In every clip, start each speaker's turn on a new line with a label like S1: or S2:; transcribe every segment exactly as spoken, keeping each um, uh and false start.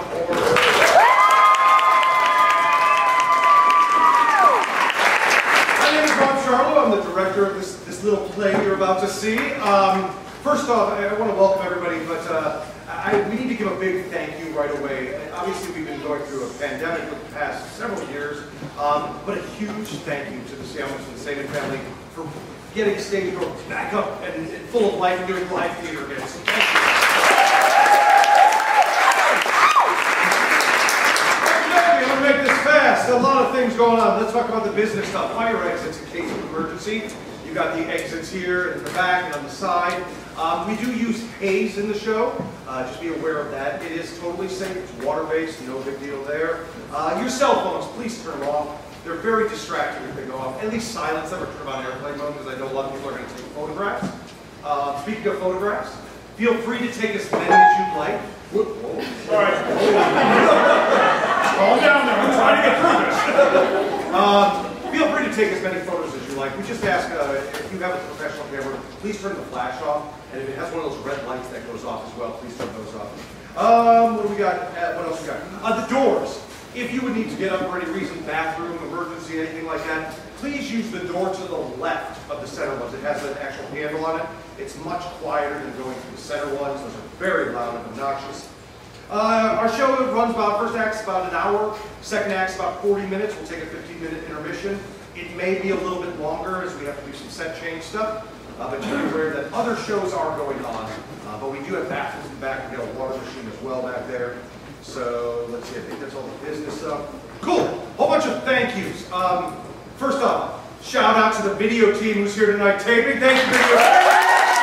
S1: before. My name is Sharlow. I'm the director of this, this little play you're about to see. Um, first off, I, I want to welcome everybody, but uh, I, we need to give a big thank you right away. Obviously, we've been going through a pandemic for the past several years, um, but a huge thank you to the Sandwich and Satan family for getting Stagedoor back up and, and full of life and doing live theater again. So thank you. I'm going to make this fast. A lot of things going on. Let's talk about the business stuff. Fire exits in case of emergency. You've got the exits here in the back and on the side. Um, we do use haze in the show. Uh, just be aware of that. It is totally safe. It's water-based. No big deal there. Uh, your cell phones, please turn them off. They're very distracting if they go off. At least silence them or turn them on airplane mode because I know a lot of people are going to take photographs. Uh, speaking of photographs, feel free to take as many as you'd like. Whoa. All right. Calm down there. I'm trying to get through this. um, feel free to take as many photos as you like. We just ask uh, if you have a professional camera, please turn the flash off. And if it has one of those red lights that goes off as well, please turn those off. Um, what do we got? Uh, what else we got? Uh, the doors. If you would need to get up for any reason, bathroom, emergency, anything like that, please use the door to the left of the center ones. It has an actual handle on it. It's much quieter than going through the center ones. Those are very loud and obnoxious. Uh, our show runs about, first act's about an hour, second act's about forty minutes. We'll take a fifteen minute intermission. It may be a little bit longer as we have to do some set change stuff, uh, but you're aware that other shows are going on. Uh, but we do have bathrooms in the back. We got a water machine as well back there. So let's see, I think that's all the business stuff. Cool, whole bunch of thank yous. Um, first off, shout out to the video team who's here tonight taping. Thank you, video team.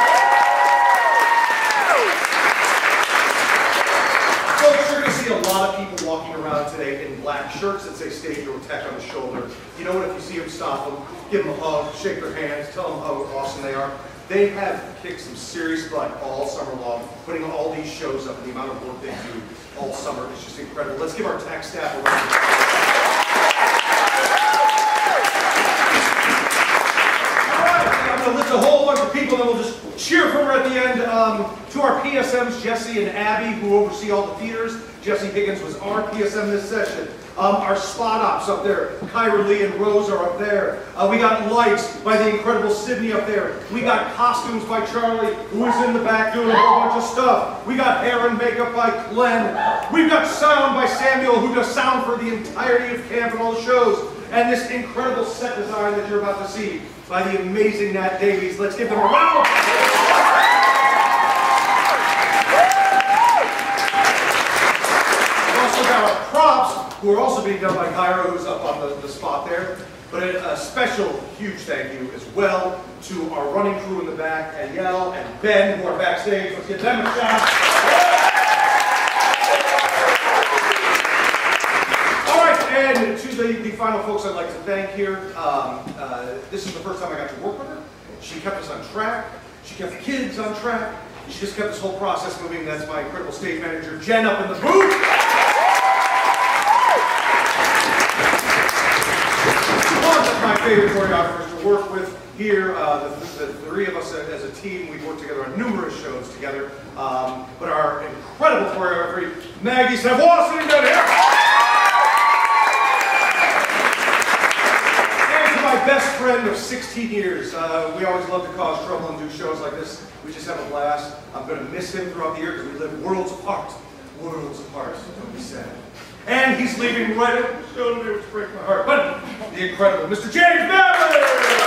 S1: Folks, you're going to see a lot of people walking around today in black shirts that say Stagedoor Tech on the shoulder. You know what, if you see them, stop them, give them a hug, shake their hands, tell them how awesome they are. They have kicked some serious butt all summer long, putting all these shows up, and the amount of work they do all summer is just incredible. Let's give our tech staff a round. All right, I'm going to list a whole bunch of people, and we'll just cheer for her at the end. Um, to our P S Ms, Jesse and Abby, who oversee all the theaters. Jesse Higgins was our P S M this session. Um, our spot ops up there, Kyra Lee and Rose are up there. Uh, we got lights by the incredible Sydney up there. We got costumes by Charlie, who is in the back doing a whole bunch of stuff. We got hair and makeup by Glenn. We've got sound by Samuel, who does sound for the entirety of camp and all the shows. And this incredible set design that you're about to see by the amazing Nat Davies. Let's give them a round of applause. Our props, who are also being done by Kyra, who's up on the, the spot there. But a, a special, huge thank you as well to our running crew in the back, Danielle and Ben, who are backstage. Let's give them a shout. All right, and to the, the final folks I'd like to thank here. Um, uh, this is the first time I got to work with her. She kept us on track. She kept the kids on track. She just kept this whole process moving. That's my incredible stage manager, Jen, up in the booth. My favorite choreographers to work with here. Uh, the, the three of us as a team, we've worked together on numerous shows together. Um, but our incredible choreographer, Maggie, Savoie, sitting down here. And to my best friend of sixteen years. Uh, we always love to cause trouble and do shows like this. We just have a blast. I'm going to miss him throughout the year because we live worlds apart. Worlds apart. Don't be sad. And he's leaving right at the show today, which breaks my heart. But the incredible Mister James Mablin!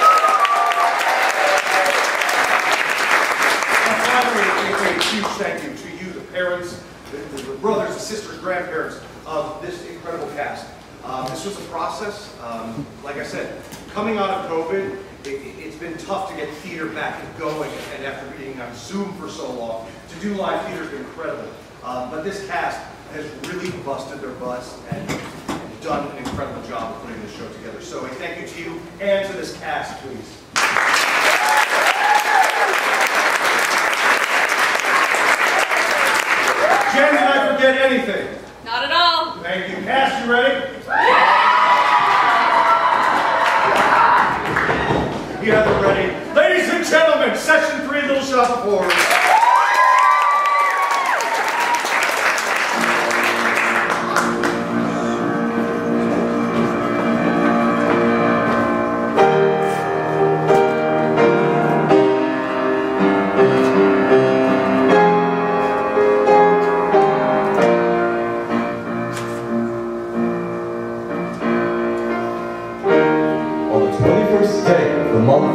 S1: And finally, a huge thank you to you, the parents, the, the brothers, the sisters, grandparents of this incredible cast. Um, this was a process. Um, like I said, coming out of COVID, it, it's been tough to get theater back and going, and after being on Zoom for so long, to do live theater has been incredible. Um, but this cast has really busted their butts and, and done an incredible job of putting this show together. So a thank you to you and to this cast, please. Jen, did I forget anything?
S2: Not at all.
S1: Thank you. Cast, you ready? Yeah, they're ready. Ladies and gentlemen, Section three, Little Shop of Horrors.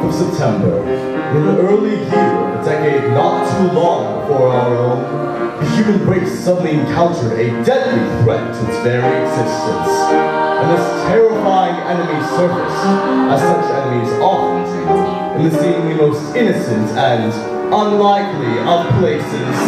S2: of September, in an early year, a decade not too long before our own, the human race suddenly encountered a deadly threat to its very existence. And this terrifying enemy surfaced, as such enemies often do, in the seemingly most innocent and unlikely of places.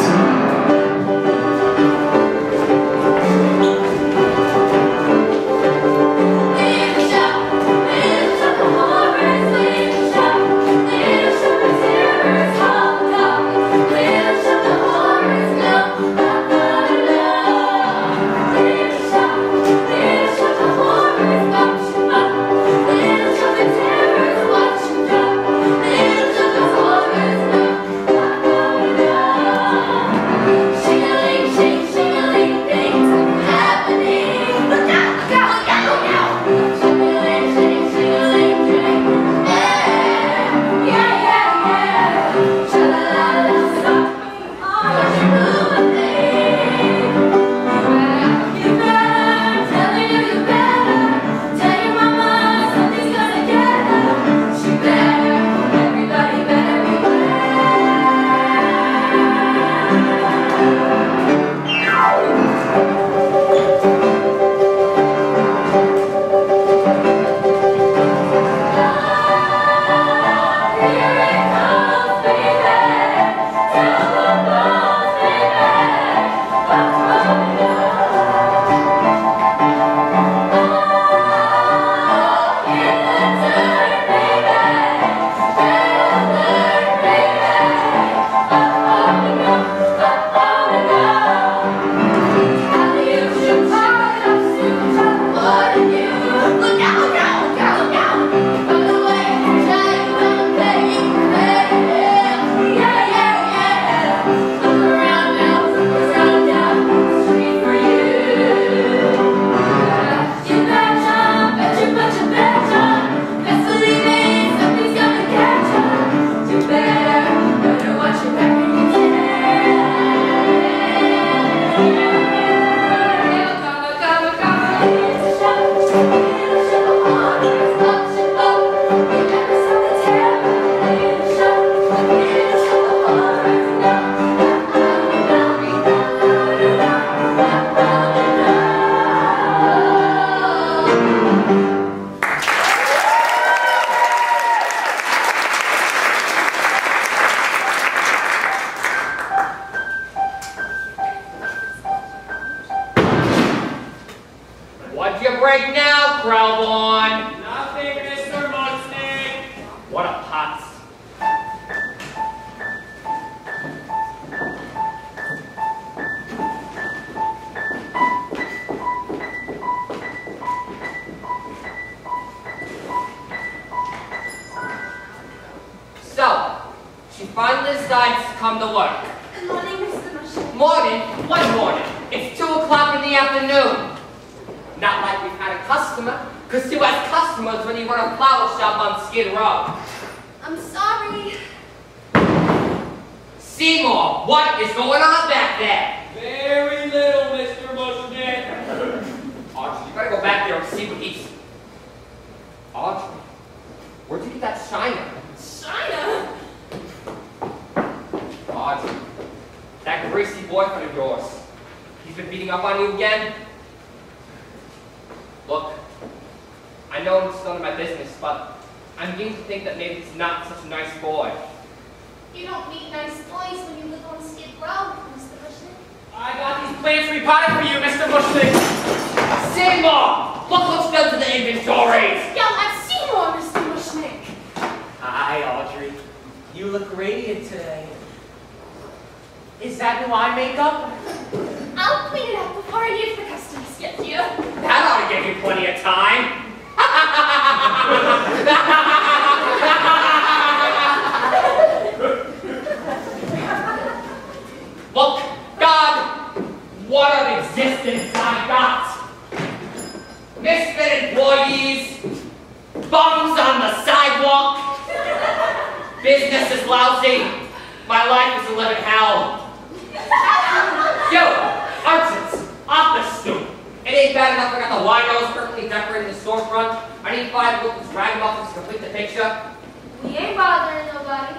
S3: We ain't bothering nobody.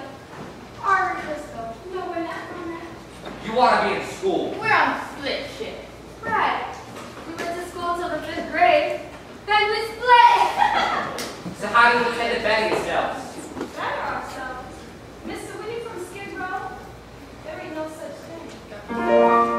S3: Are we, Crystal? No, we're not on that.
S4: You want to be in school.
S3: We're on split shift. Right. We went to school till the fifth grade. Then we split.
S4: So how do you intend to better yourselves?
S3: Better ourselves. Mister Winnie from Skid Row? There ain't no such thing.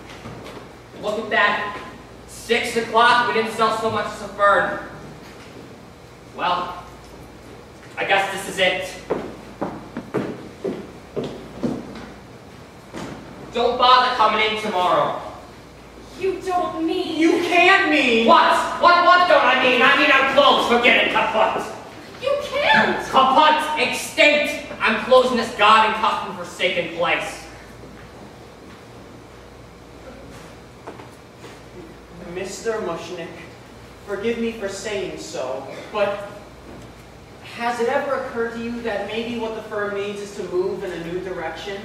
S4: Look at that. Six o'clock, we didn't sell so much as a bird. Well, I guess this is it. Don't bother coming in tomorrow.
S3: You don't mean...
S5: You can't mean...
S4: What? What, what don't I mean? I mean I'm closed. Forget it, kaput.
S3: You can't!
S4: Kaput, extinct. I'm closing this god and custom forsaken place.
S5: Mister Mushnick, forgive me for saying so, but has it ever occurred to you that maybe what the firm needs is to move in a new direction?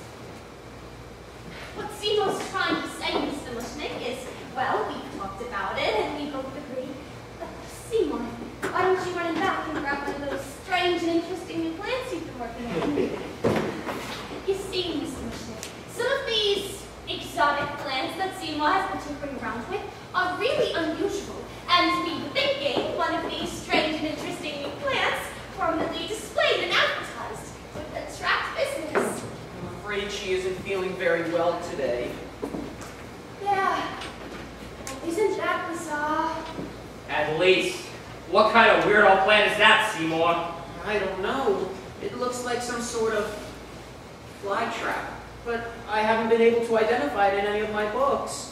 S3: What Seymour's trying to say, Mister Mushnick, is, well, we talked about it and we both agree. But Seymour, why don't you run back and grab one of those strange and interesting new plants you've been working on? You see, Mister Mushnick, some of these exotic plants that Seymour has been tinkering around with are really unusual, and we were thinking one of these strange and interesting new plants prominently displayed and advertised would attract business.
S5: I'm afraid she isn't feeling very well today.
S3: Yeah. Isn't that bizarre?
S4: At least. What kind of weirdo plant is that, Seymour?
S5: I don't know. It looks like some sort of fly trap, but I haven't been able to identify it in any of my books.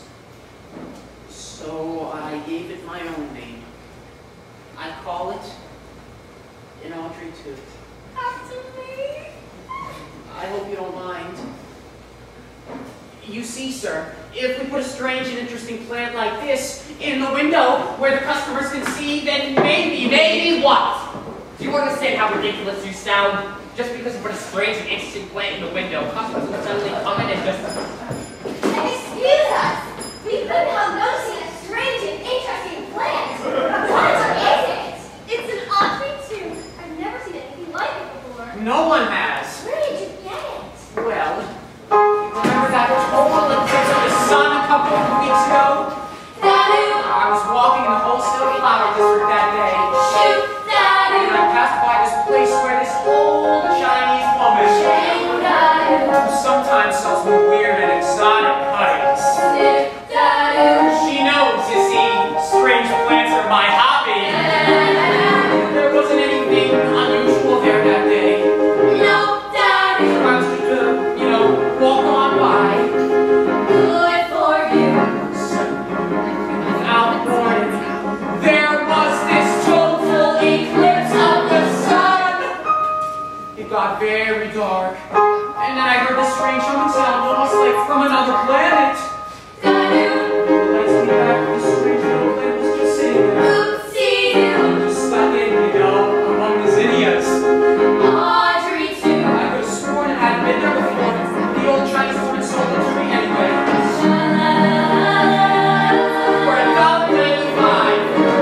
S5: So I gave it my own name. I call it an Audrey two.
S3: After me?
S5: I hope you don't mind. You see, sir, if we put a strange and interesting plant like this in the window where the customers can see, then maybe,
S4: Maybe what? Do you understand how ridiculous you sound? Just because you put a strange and interesting plant in the window, customers will suddenly come in and just...
S3: Excuse us! We couldn't help noticing a strange and interesting plant! What is it? It's an Audrey two. I've never seen anything like it before.
S5: no one has.
S3: Where did you get it?
S5: Well, remember that total eclipse of the sun a couple of weeks ago?
S3: Daddy!
S5: I was walking in the wholesale flower district that day.
S3: Shoot, Daddy!
S5: And I passed by this place where this old Chinese woman
S3: Shame, Daddy!
S5: who sometimes sells me weird and exotic cuttings.
S3: Sick, Daddy!
S5: She knows, you see, strange plants are my hobby. There wasn't anything unusual there that day.
S3: No, Daddy!
S5: I was just gonna, you know, walk on by.
S3: Good for you.
S5: Without warning, there was this total eclipse of the sun. It got very dark, and then I heard this strange humming sound, almost like from another planet.
S3: Daddy!
S5: The lights came back, this strange little planet was just sitting there,
S3: Oopsie!
S5: just stuck in, you know, among the zinnias.
S3: Audrey two.
S5: I could have sworn it hadn't been there before. The old Chinese woman sold it to me anyway. For a dollar ninety-five.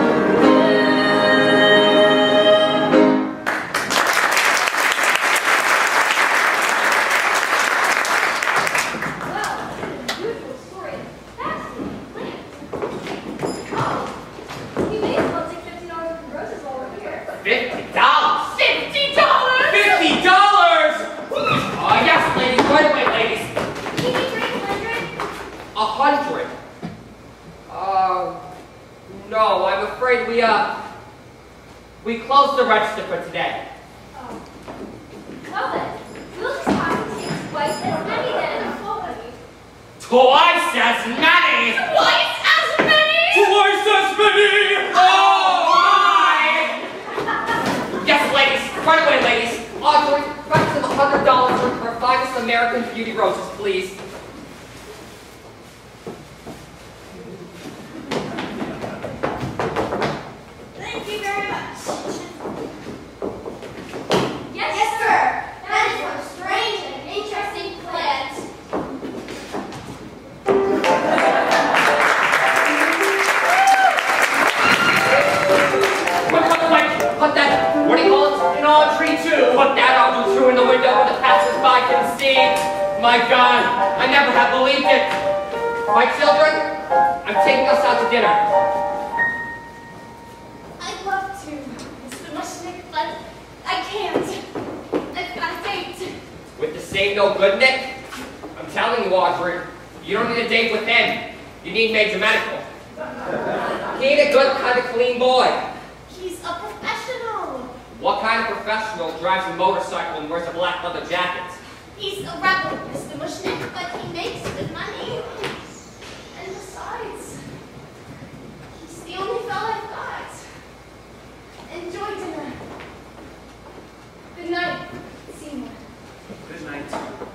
S3: Well, that's an unusual story. Fascinating plant. Oh, you may as well take fifty dollars worth of roses while we're here.
S4: Fifty dollars?
S3: Fifty dollars?
S5: Fifty dollars!
S4: Oh, yes, ladies. Right away, ladies.
S3: Can you drink a hundred?
S4: A hundred? Uh, no, I'm afraid we, uh, we closed the register for today.
S3: Oh. Well then, we'll just have to take twice as many then.
S4: Twice as many?
S3: Twice as many?
S4: Twice as many! Oh, my! Yes, ladies. Right away, ladies. Audrey, back to the hundred dollars for our finest American beauty roses, please.
S3: Thank you very much. Yes, yes sir. That is one strange and interesting plant.
S4: Put, put, wait, put that, what do you call it?
S5: An Audrey two.
S4: Put that Audrey two in the window where the passers-by can see. My God, I never have believed it. My children, I'm taking us out to dinner.
S3: I'd love to, Mister Mushnick, but I can't. I've got a date.
S4: With the same no good Nick? I'm telling you, Audrey, you don't need a date with him. You need major medical. He ain't a good kind of clean boy.
S3: He's a professional
S4: What kind of professional drives a motorcycle and wears a black leather jacket?
S3: He's a rebel, Mister Mushnick, but he makes good money. And besides, he's the only fella I've got. Enjoy dinner. Good night, Seymour.
S5: Good night.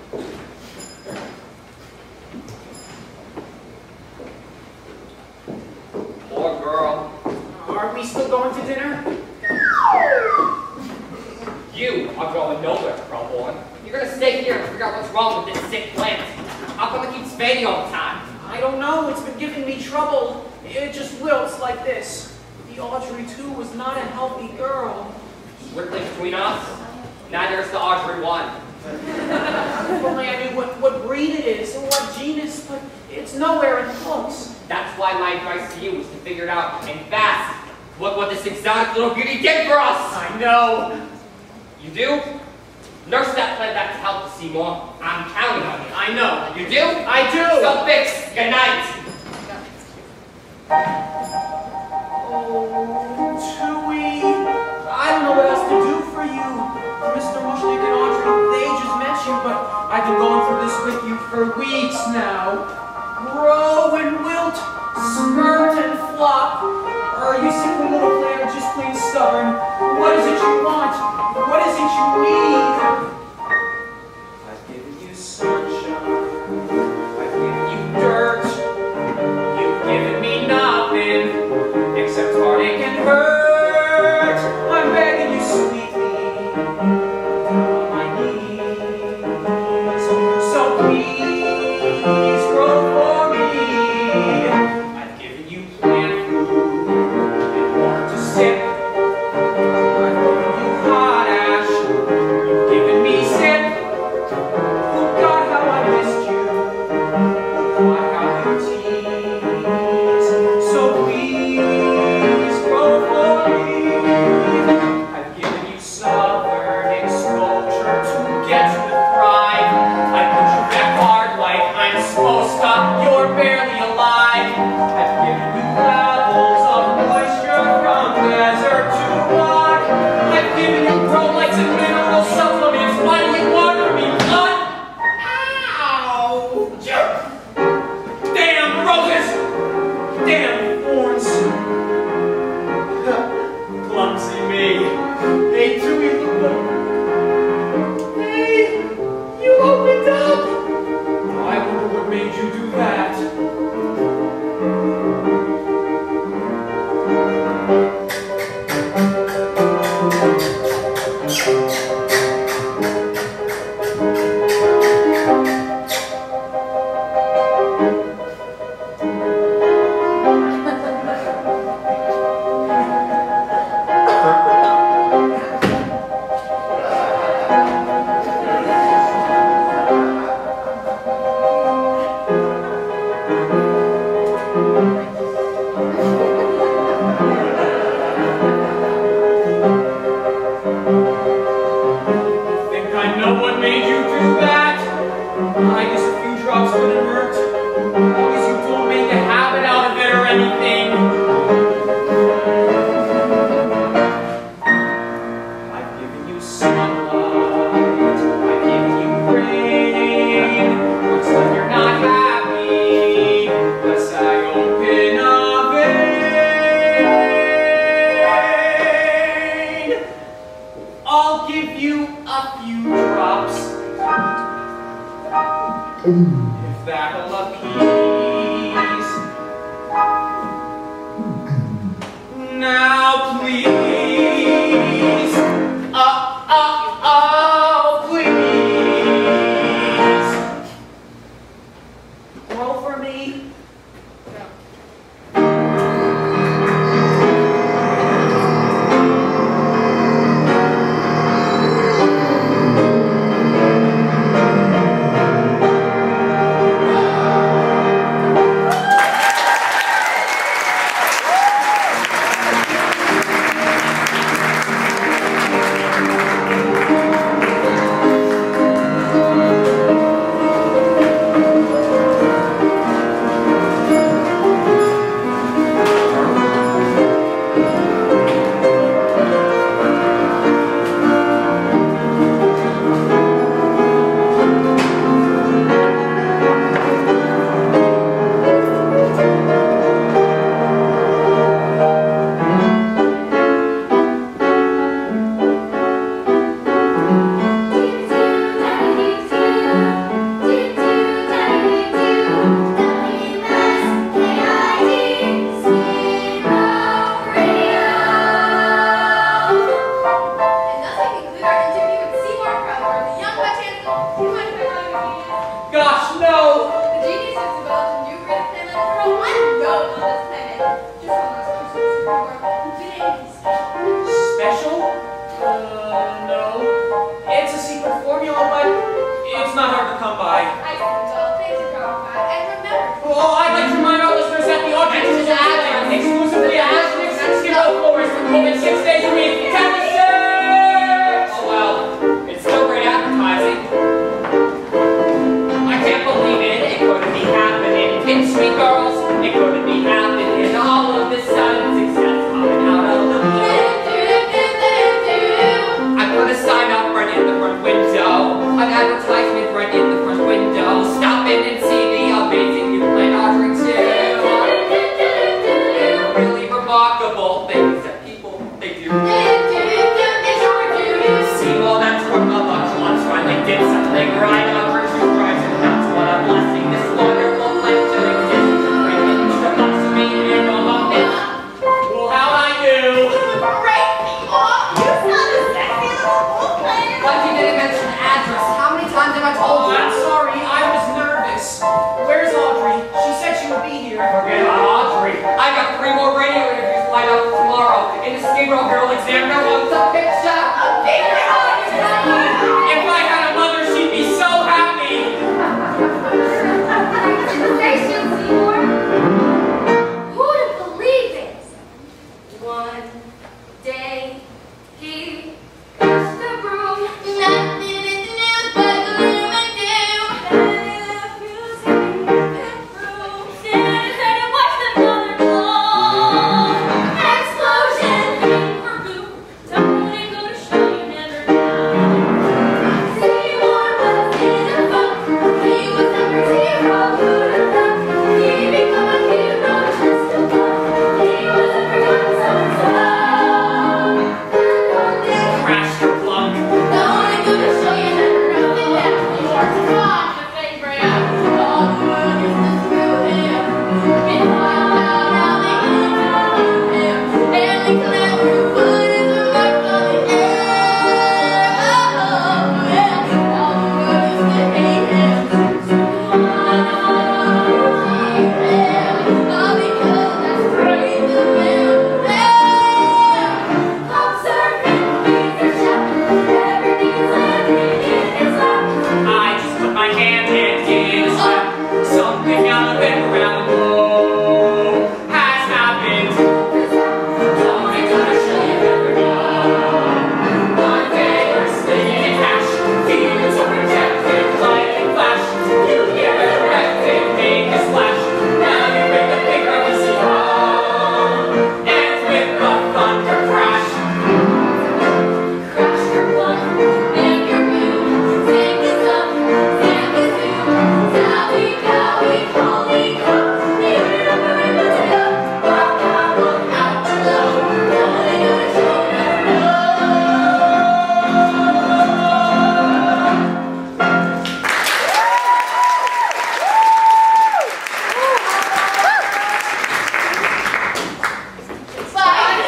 S4: Poor girl.
S5: Are we still going to dinner?
S4: You are going nowhere, Crowborn. You're gonna stay here and figure out what's wrong with this sick plant. How come it keeps fading all the time?
S5: I don't know. It's been giving me trouble. It just wilts like this. The Audrey, too, was not a healthy girl.
S4: Strictly between us, neither is the Audrey one.
S5: If only I knew what, what breed it is or what genus, but it's nowhere in the books.
S4: That's why my advice to you is to figure it out and fast. Look what this exotic little beauty did for us!
S5: I know.
S4: You do? Nurse that plant back to health, Seymour. I'm counting on you.
S5: I know.
S4: You do?
S5: I do.
S4: So fix. Good night.
S5: Oh, Tui. I don't know what else to do for you. Mister Mushnick and Audrey, they just met you, but I've been going through this with you for weeks now. Grow and wilt, spurt and flop. Or are you simple little player just plain stubborn? What is it you want? What is it you need? I've given you sunshine. I've given you dirt. You've given me nothing except heartache and hurt. I'm begging you sweetly, come on my knees. So please grow for me. I've given you plant food and water to sip. I've given you hot ash. You've given me sip. Oh God, how I missed you. Oh God, how you tease. So please grow for me. I've given you southern exposure to get you to thrive. I put you back hard like I'm supposed to. You're barely alive. I've given you levels of moisture from desert to rock. I've given you bromelites and mineral supplements. What do you want from me, blood? Ow! Damn roses! Damn thorns! Clumsy me. Hey, Tui, look up. Hey, you opened up! I wonder what made you do that. Think I know what made you do that? I guess a few drops wouldn't hurt. As long as you don't make a habit out of it or anything. I've given you sunlight. I've given you rain. Looks like you're not happy. Unless I open a vein. I'll give you a few drops. If that'll appease. Now please. Uh, uh, oh, please. Roll for me.
S4: pinch me, girls. It couldn't be happening. All of this sudden success coming out of the blue. I put a sign up right in the front window. An advertisement right in the front window. Stop in and see the amazing new play Audrey too. Really remarkable things that people, they do. See, well, that's where Mother Claus finally did something right on her two rights, and that's what I'm blessing this wonderful place to exist. Bring it to the box of me and all of this. Well, how'd I do?
S3: Great, Seymour! You sound a sexy little bullpen!
S4: Why you didn't mention the address? How many times have I
S5: Oh,
S4: told you?
S5: I'm sorry. I was nervous. Where's Audrey? She said she would be here.
S4: Forget about Audrey. I got three more radio interviews lined up for tomorrow. In the Stagedoor Herald Examiner wants a picture. A picture! If I had a mother, she'd be so happy.
S3: Congratulations, Seymour! Who'd believe it? One day, he pushed the broom. Nothing in the news but gloom and doom. Then he left music in the room. Standing there to watch the mother blow. Explosion, for boom. Don't ain't gonna show you never know. Seymour was in a funk. He was number zero. Who'd have thought he'd become a hero just a month? He was a forgotten so-and-so. Then one day,
S4: Crash your plunk.
S3: no one ain't gonna show you never know. Yeah, you are to find your favorite. All the world used to screw him. Meanwhile, now they can't do him. And they clever put his remark on the air. Oh, yeah, all the world used to hate him. All because that's crazy man. Observing, he's a chef. Everything's happening in his lap.
S4: I just put my hand in his lap. Something out of it around the globe has happened. Don't ain't gonna show you never know. One day we're spinning in cash. Feelings are projected, lightning flash. You get resurrected, make a splash. Now you bring the picture of a home. Ends with a thunder crash.
S3: Crash your blunt, make your move, take us up, take us through. Zowie, bowie, holy cow, they ordered up a rainbow to go. Wow, wow, look out below. No one ain't gonna show you never know. Bye,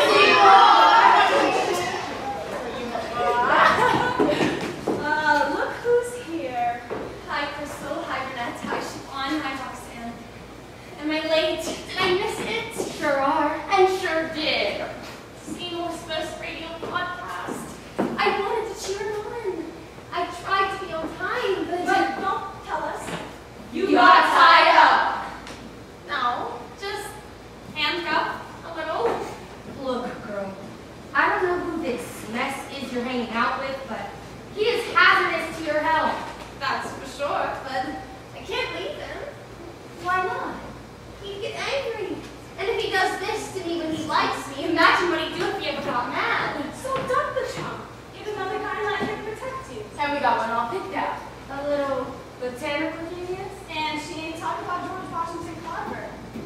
S3: Uh, look who's here. Hi, Crystal. Hi, Burnett. Hi, Siobhan. Hi, Roxanne. Am I late? Did I miss it? Sure are. And sure did. Seymour's first radio podcast. I wanted to cheer him on. I tried to be on time, but... But don't tell us. You, got tied up. No, just handcuffed a little.
S6: Look, girl, I don't know who this mess is you're hanging out with, but he is hazardous to your health.
S3: That's for sure, but I can't leave him. Why not? He'd get angry. And if he does this to me when he likes me, imagine what he'd do if he ever got mad. So dump the chump. Get another guy like him to protect you. And we got one all picked out.
S6: A little botanical genius?
S3: And she ain't talking about George Washington Carver.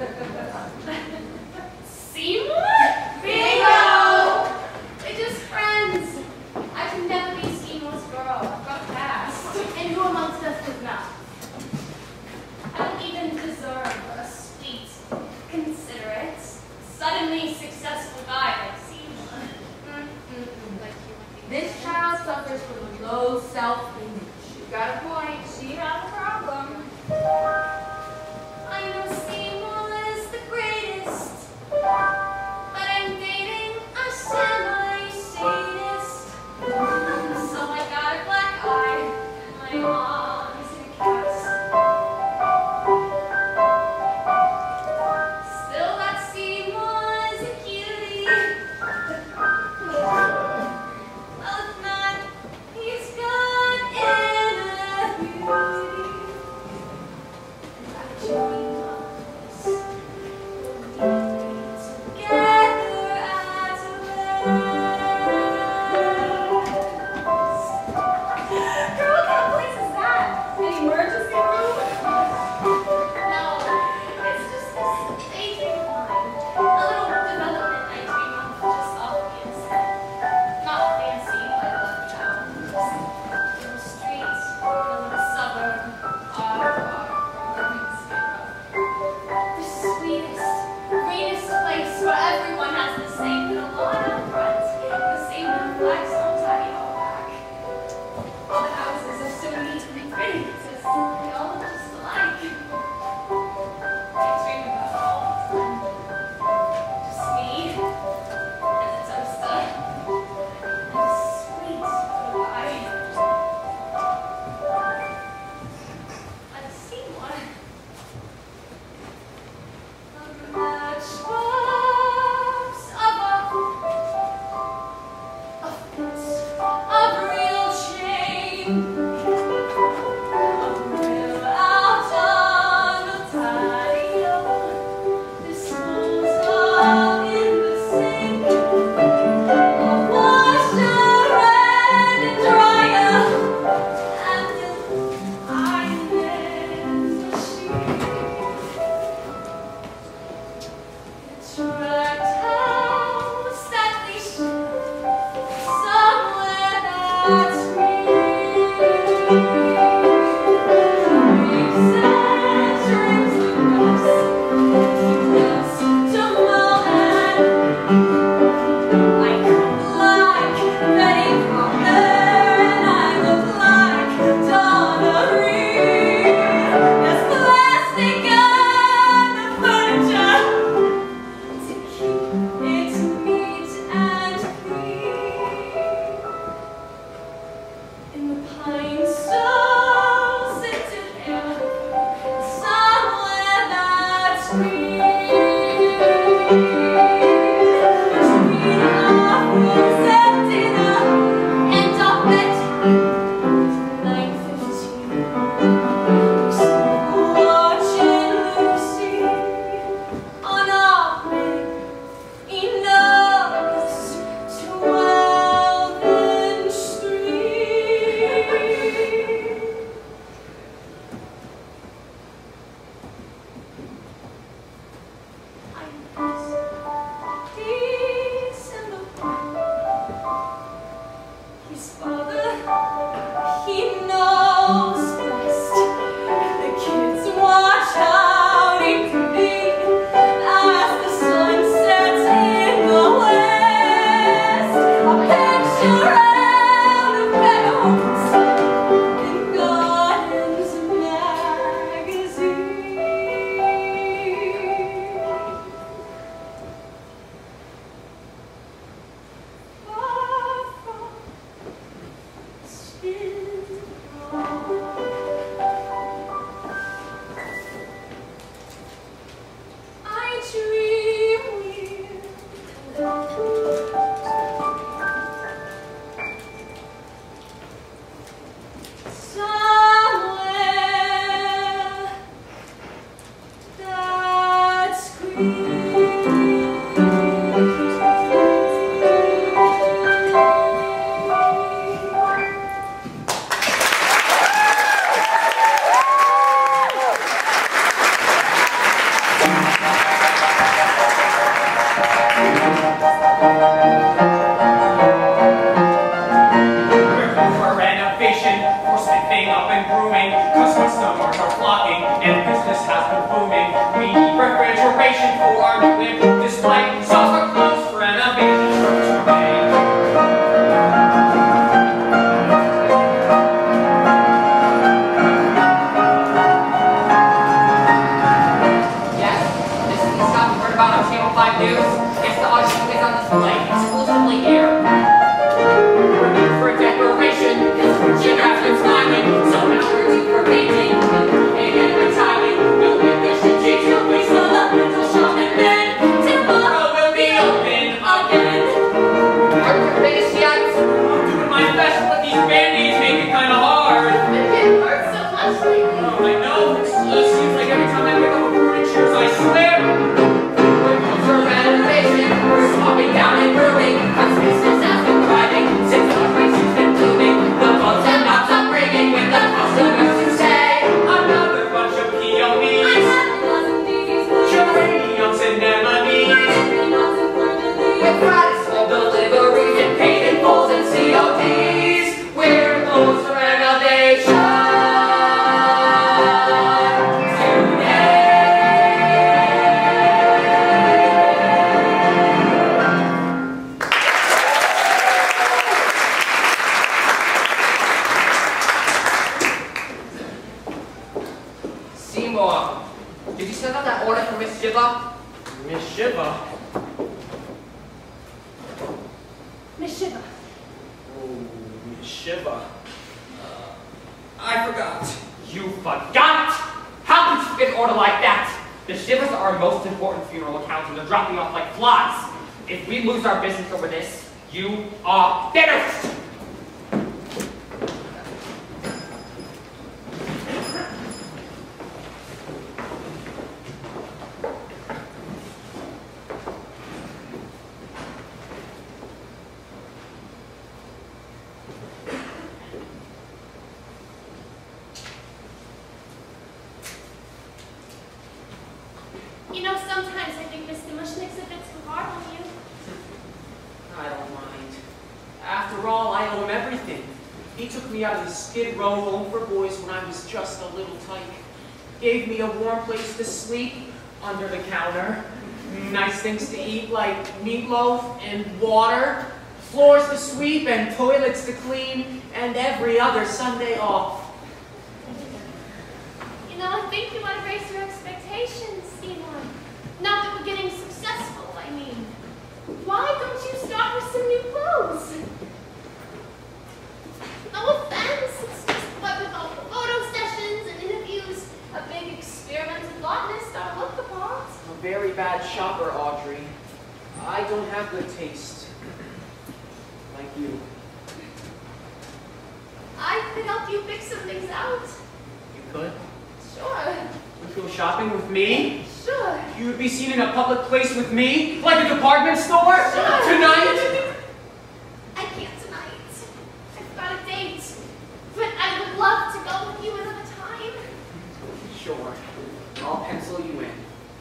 S3: Seymour? Bingo! They're just friends. I can never be Seymour's girl. I've got past. And who amongst us does not? I don't even deserve a sweet, considerate, suddenly successful guy like Seymour. Mm-mm-mm. Like you.
S6: This child suffers from low self-image.
S3: You got a point. She has a problem. I know Seymour is the greatest, but I'm dating a semi-sadist. So I got a black eye. My mom's in a cast. Still, that Seymour is a cutie. Well, if not, he's got You know, sometimes I think Mister Mushnick's a bit too hard on you.
S5: I don't mind. After all, I owe him everything. He took me out of the Skid Row home for boys when I was just a little tyke. Gave me a warm place to sleep under the counter. Nice things to eat like meatloaf and water. Floors to sweep and toilets to clean. And every other Sunday off.
S3: You know, I think you might raise your expectations, Seymour. Not that we're getting successful, I mean. Why don't you start with some new clothes? No offense, it's just what with all the photo sessions and interviews, a big experimental botanist, our look the parts.
S5: very bad shopper, Audrey. I don't have good taste. Like you.
S3: I could help you pick some things out.
S5: You could?
S3: Sure.
S5: Would you go shopping with me?
S3: Sure.
S5: You would be seen in a public place with me? Like a department store?
S3: Sure.
S5: Tonight?
S3: I can't tonight. I've got a date. But I would love to go with you another time.
S5: Sure. I'll pencil you in.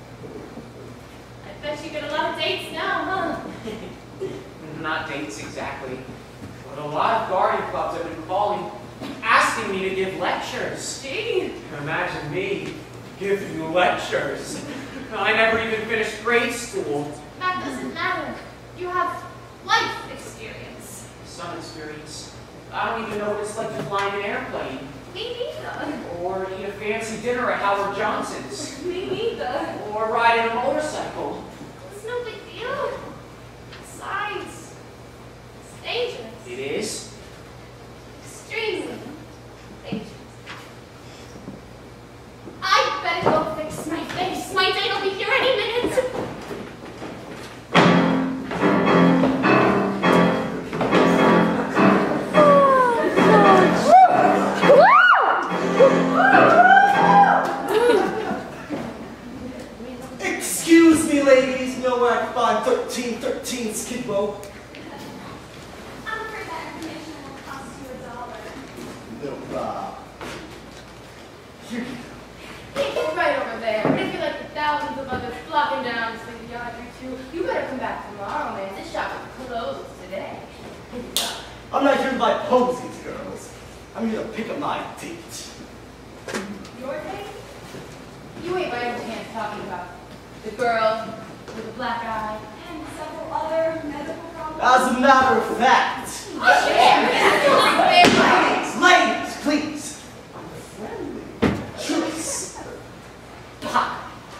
S3: I bet you get a lot of dates now, huh?
S5: Not dates exactly. But a lot of garden clubs have been calling, asking me to give lectures.
S3: Gee.
S5: Imagine me giving lectures. I never even finished grade school.
S3: That doesn't matter. You have life experience.
S5: Some experience. I don't even know what it's like to fly in an airplane.
S3: Me neither.
S5: Or eat a fancy dinner at Howard Johnson's.
S3: Me neither.
S5: Or ride in a motorcycle.
S3: It's no big deal. Besides, it's dangerous.
S5: It is?
S3: Extremely dangerous. I better go fix my face. My date will be here any minute.
S7: Excuse me, ladies. Know where I can find thirteen thirteen Skid Row?
S3: I'm afraid that information will cost you a dollar.
S7: No problem. Here you go.
S6: Hey, it's right over there. But if you're like the thousands of others flocking down to see the Audrey too, you better come back tomorrow, man. This shop is closed today.
S7: I'm not here to buy posies, girls. I'm here to pick up my date.
S6: Your date? You ain't by every chance talking about the girl with the black eye and several other medical problems.
S7: As a matter of fact,
S6: Oh, yeah,
S7: ladies, ladies, please. I'm friendly. Choice. Pie.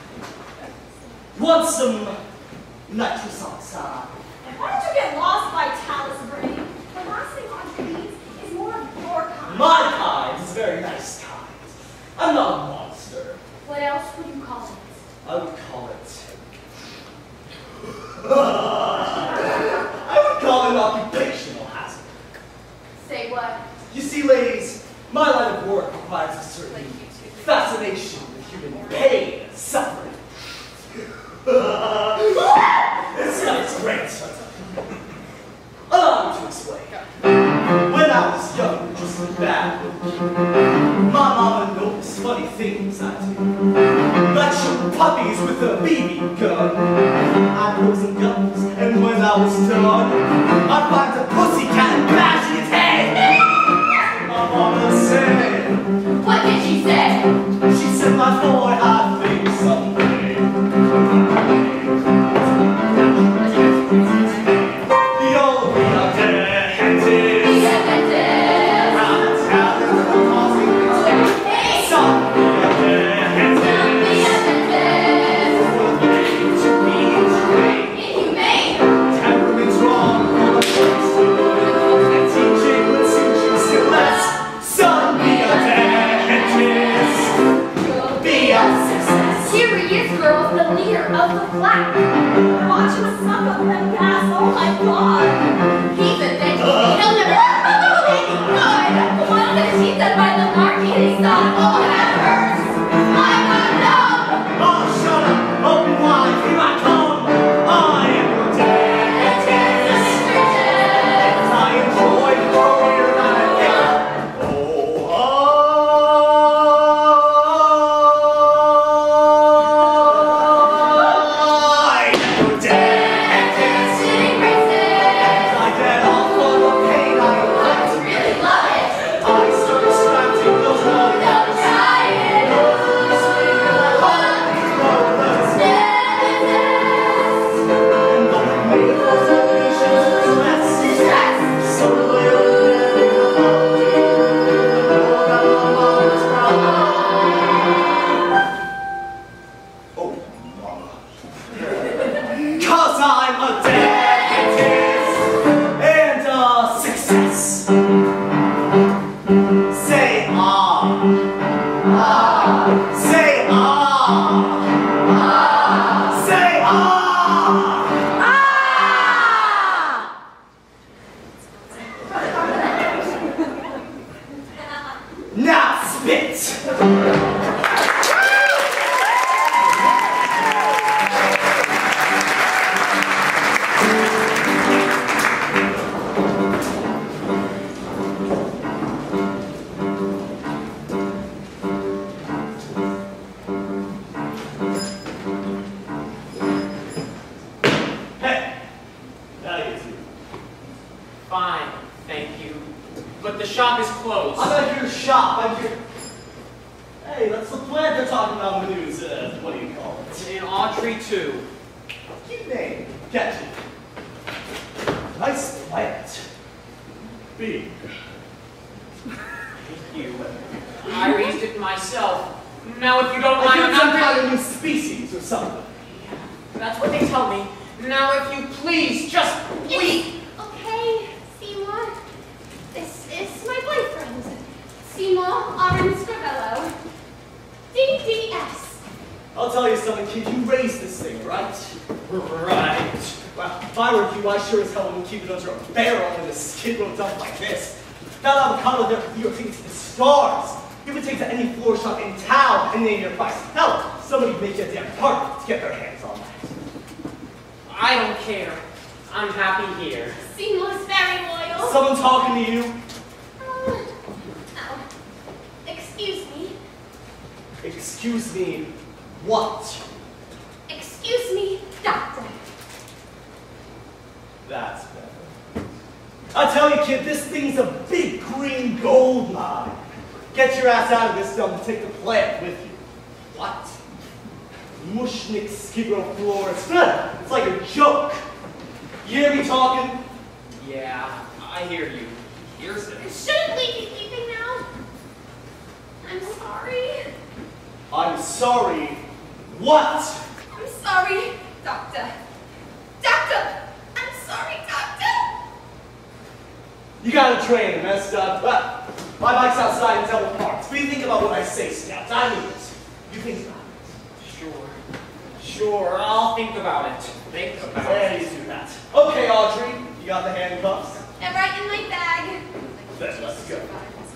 S7: Want some nitrous oxide?
S3: And why don't you get lost by Talus Brain? The last thing Audrey needs is more of your kind.
S7: My kind is a very nice kind. I'm not a monster.
S3: What else would you call it?
S7: I would call it. I would call it an occupational hazard.
S6: Say what?
S7: You see, ladies, my line of work requires a certain fascination with human pain and suffering. This stuff is great. Allow me to explain. When I was young, just like that, my mama noticed funny things I do. Like shooting puppies with a B B gun. I broke some guns, and when I was done, I'd find a pussycat and bash its head. My mama said,
S6: What did she say?
S7: she said, my boy, I think someday you'll be a dentist.
S6: Be a dentist.
S7: I'm telling you, causing
S6: Hey!
S7: some be a dentist.
S6: Be a dentist.
S7: Will be to be trained.
S6: Inhumane.
S7: Temperament's wrong for the first and teaching will teach you still less. Son, be a dentist. Be a success.
S6: Here he is, girls, the leader of the flock.
S3: Watch him suck up that gas. Oh my god.
S6: He's a dentist. He'll never any good. One of the teeth that by the market son. Oh, that hurts. My God, no.
S7: Oh, shut up. Open wide. Here I come. I am your dentist. I enjoy the career that I picked. Oh, I am your dentist. I get all full of pain. I
S6: Really love it.
S7: I start extracting those
S6: Don't
S7: molars.
S6: try it.
S7: And though it may cause lesions and stress,
S6: Distress.
S7: so little about it, I know that my mama's proud. Oh, mama. 'Cause I'm a dentist and a success. Say ah. Ah. Say ah. Ah.
S5: shop is closed.
S7: I'm not here to shop. I'm here. Hey, that's the plant they're talking about in the news. Uh, what do you call it?
S5: And Audrey, too.
S7: Cute name. Catchy. Nice plant. Big.
S5: Thank you. I raised it myself. Now, if you don't
S7: Like
S5: mind,
S7: you're
S5: I'm
S7: some
S5: not
S7: kind
S5: really...
S7: of new species or something.
S5: That's what they tell me. Now, if you please, just wait.
S3: Okay, Seymour. This is my boyfriend, Seymour Orange Scrivello. D D S.
S7: I'll tell you something, kid. You raised this thing, right? Right. Well, if I were you, I sure as hell wouldn't keep it under a barrel in a skid row dump like this. That avocado there for you takes to the stars. You would take to any floor shop in town and name your price. Hell, somebody would make you a damn carpet to get their hands on that.
S5: I don't care. I'm happy here.
S3: Seymour's very loyal.
S7: Someone talking to you?
S3: Uh, oh. Excuse me.
S7: Excuse me, what?
S3: Excuse me, doctor.
S7: That's better. I tell you, kid, this thing's a big green gold mine. Get your ass out of this dump and take the plant with you. What? Mushnik skid row floor. It's not. It's like a joke. You hear me talking?
S5: Yeah, I hear you. Here's it.
S3: Shouldn't we be leaving now? I'm sorry.
S7: I'm sorry. What?
S3: I'm sorry, doctor. Doctor! I'm sorry, doctor!
S7: You got a train messed up. Well, my bike's outside in Temple Park. What do you think about what I say, Scout? I mean it. You think about it.
S5: Sure. Sure, I'll think about it. Think about
S7: Yeah,
S5: it.
S7: you do that. Okay, Audrey, you got the handcuffs?
S3: They're right in my bag.
S7: Then let's go.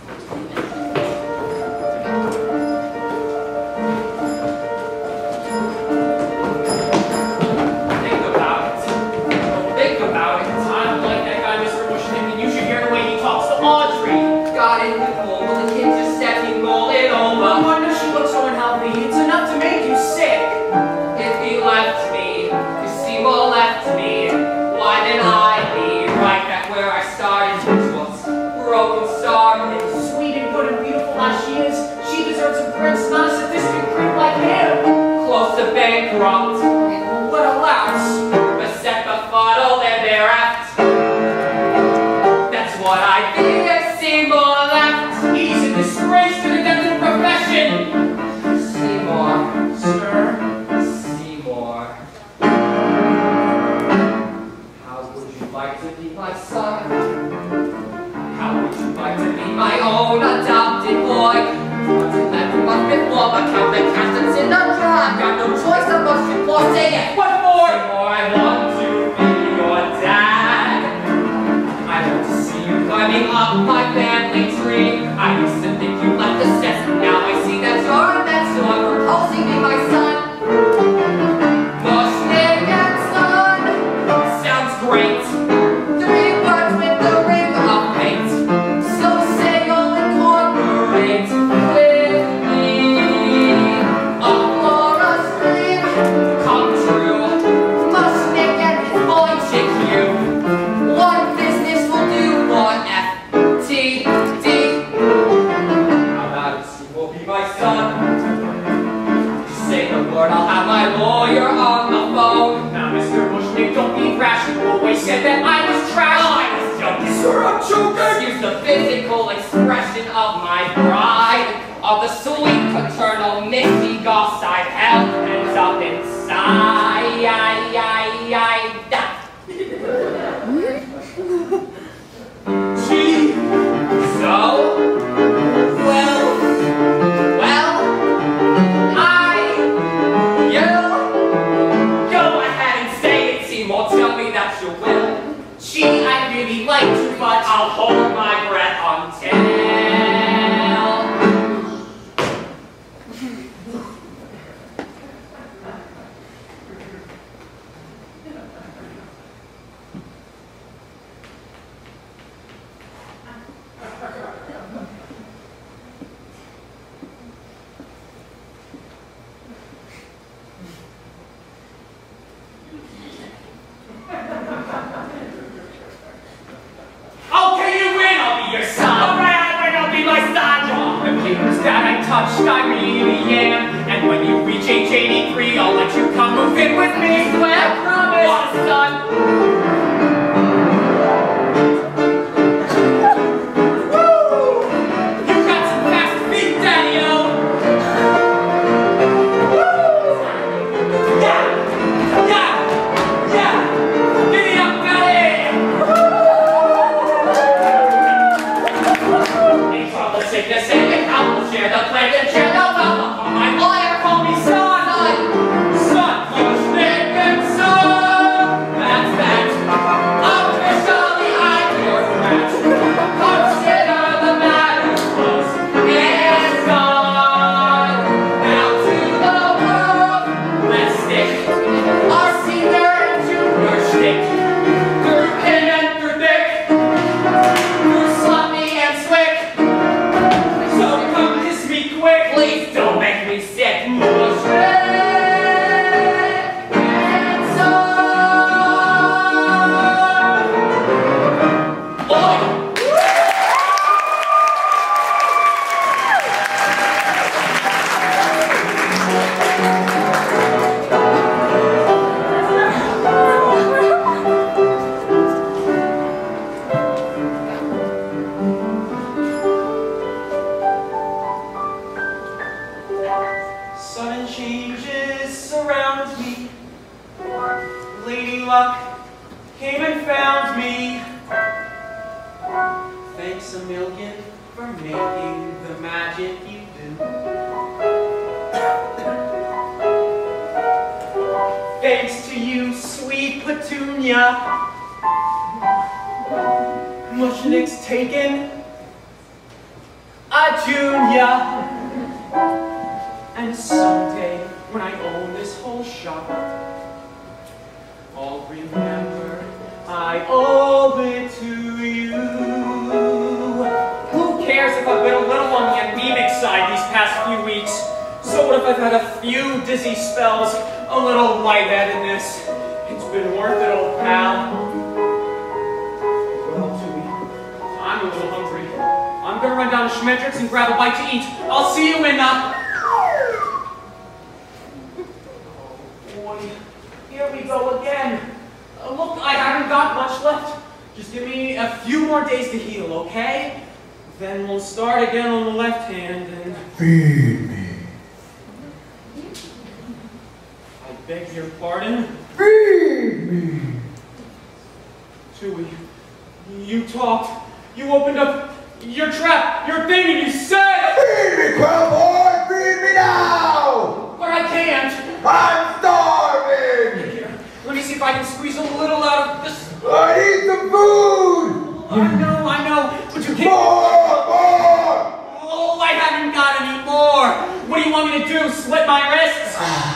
S5: Think about it. Don't think about it. I don't like that guy, Mister Bushnick, and you should hear the way he talks to Audrey.
S4: Got in the pool, the kid just said he'd roll it over.
S5: No wonder she looks so unhealthy. It's enough to make you sick.
S4: If he left me, if Seymour left me, why didn't I be right back where I started, which was broken, starving,
S5: Sweet and good and beautiful as she is, she deserves a prince, not a sadistic creep like him.
S4: close to bankrupt.
S5: What a louse.
S4: A set befuddled and bereft. That's what I did if Seymour left.
S5: He's a disgrace to the dental profession.
S4: Seymour,
S5: Sir,
S4: Seymour. How would you like to be my son? How would you like to be my own adopted boy? Want to let him up before my count the cash that's in the jar. Got no choice, I must report, say it.
S5: what for?
S4: Seymour, I want to be your dad. I want to see you climbing up my family tree. I used to think you left the set, now I see that you're a man, so I'm proposing be my son. Mushnick and son, sounds great. Three words with the ring of fate. So say you'll incorporate with me. A Flora dream come true. Mushnick and his boy chick you. One business will do one F T D. How about it, Seymour be my son? Say the word, I'll have my lawyer on the phone.
S5: Now, Mister Bushnick, don't be rash. You always said that I was trash.
S4: I was joking.
S5: Sir, I'm joking.
S4: Excuse the physical expression of my bride, of the sweet paternal misty goss I've held ends up inside.
S5: Gee,
S4: So, well, well, I, you, go ahead and say it, Seymour. Tell me that you will. Gee, I'd really like to, but I'll hold my breath until.
S5: okay, you win. I'll be your son. me, the way I promised, son. Woo! You got some fast feet, Daddy-o. Woo! Yeah! Yeah! Yeah! Giddy up, Daddy! In trouble, sickness, and the couple share the plague and share the wealth. My lawyer called me son. Son, you stick and son. That's that. Officially, I'm your friend. Consider the matter close and done. Now to the world, let's stick our senior and junior shtick. Through thin and through thick, through sloppy and slick. So come kiss me quick, please don't make me sick. Mush and son. Boy. Sudden changes surround me. Lady Luck came and found me. Thanks a million for making the magic you do. Thanks to you, sweet Petunia. Mushnick's taken a junior. And someday, when I own this whole shop, I'll remember I owe it to you. Who cares if I've been a little on the anemic side these past few weeks? So what if I've had a few dizzy spells, a little lightheadedness? It's been worth it, old pal. Well, Tui, I'm a little hungry. I'm gonna run down to Schmendrick's and grab a bite to eat. I'll see you in uh, here we go again. Uh, look, I haven't got much left. Just give me a few more days to heal, okay? Then we'll start again on the left hand and...
S2: Feed me.
S5: I beg your pardon?
S2: Feed me.
S5: Tui, you talked. You opened up your trap, your thing, and you said...
S2: Feed me, Crow Boy! Feed me now!
S5: But I can't.
S2: I'm starving!
S5: Here, let me see if I can squeeze a little out of this.
S2: I need some food!
S5: I know, I know, but you can't.
S2: More! More!
S5: Oh, I haven't got any more. What do you want me to do? Slit my wrists?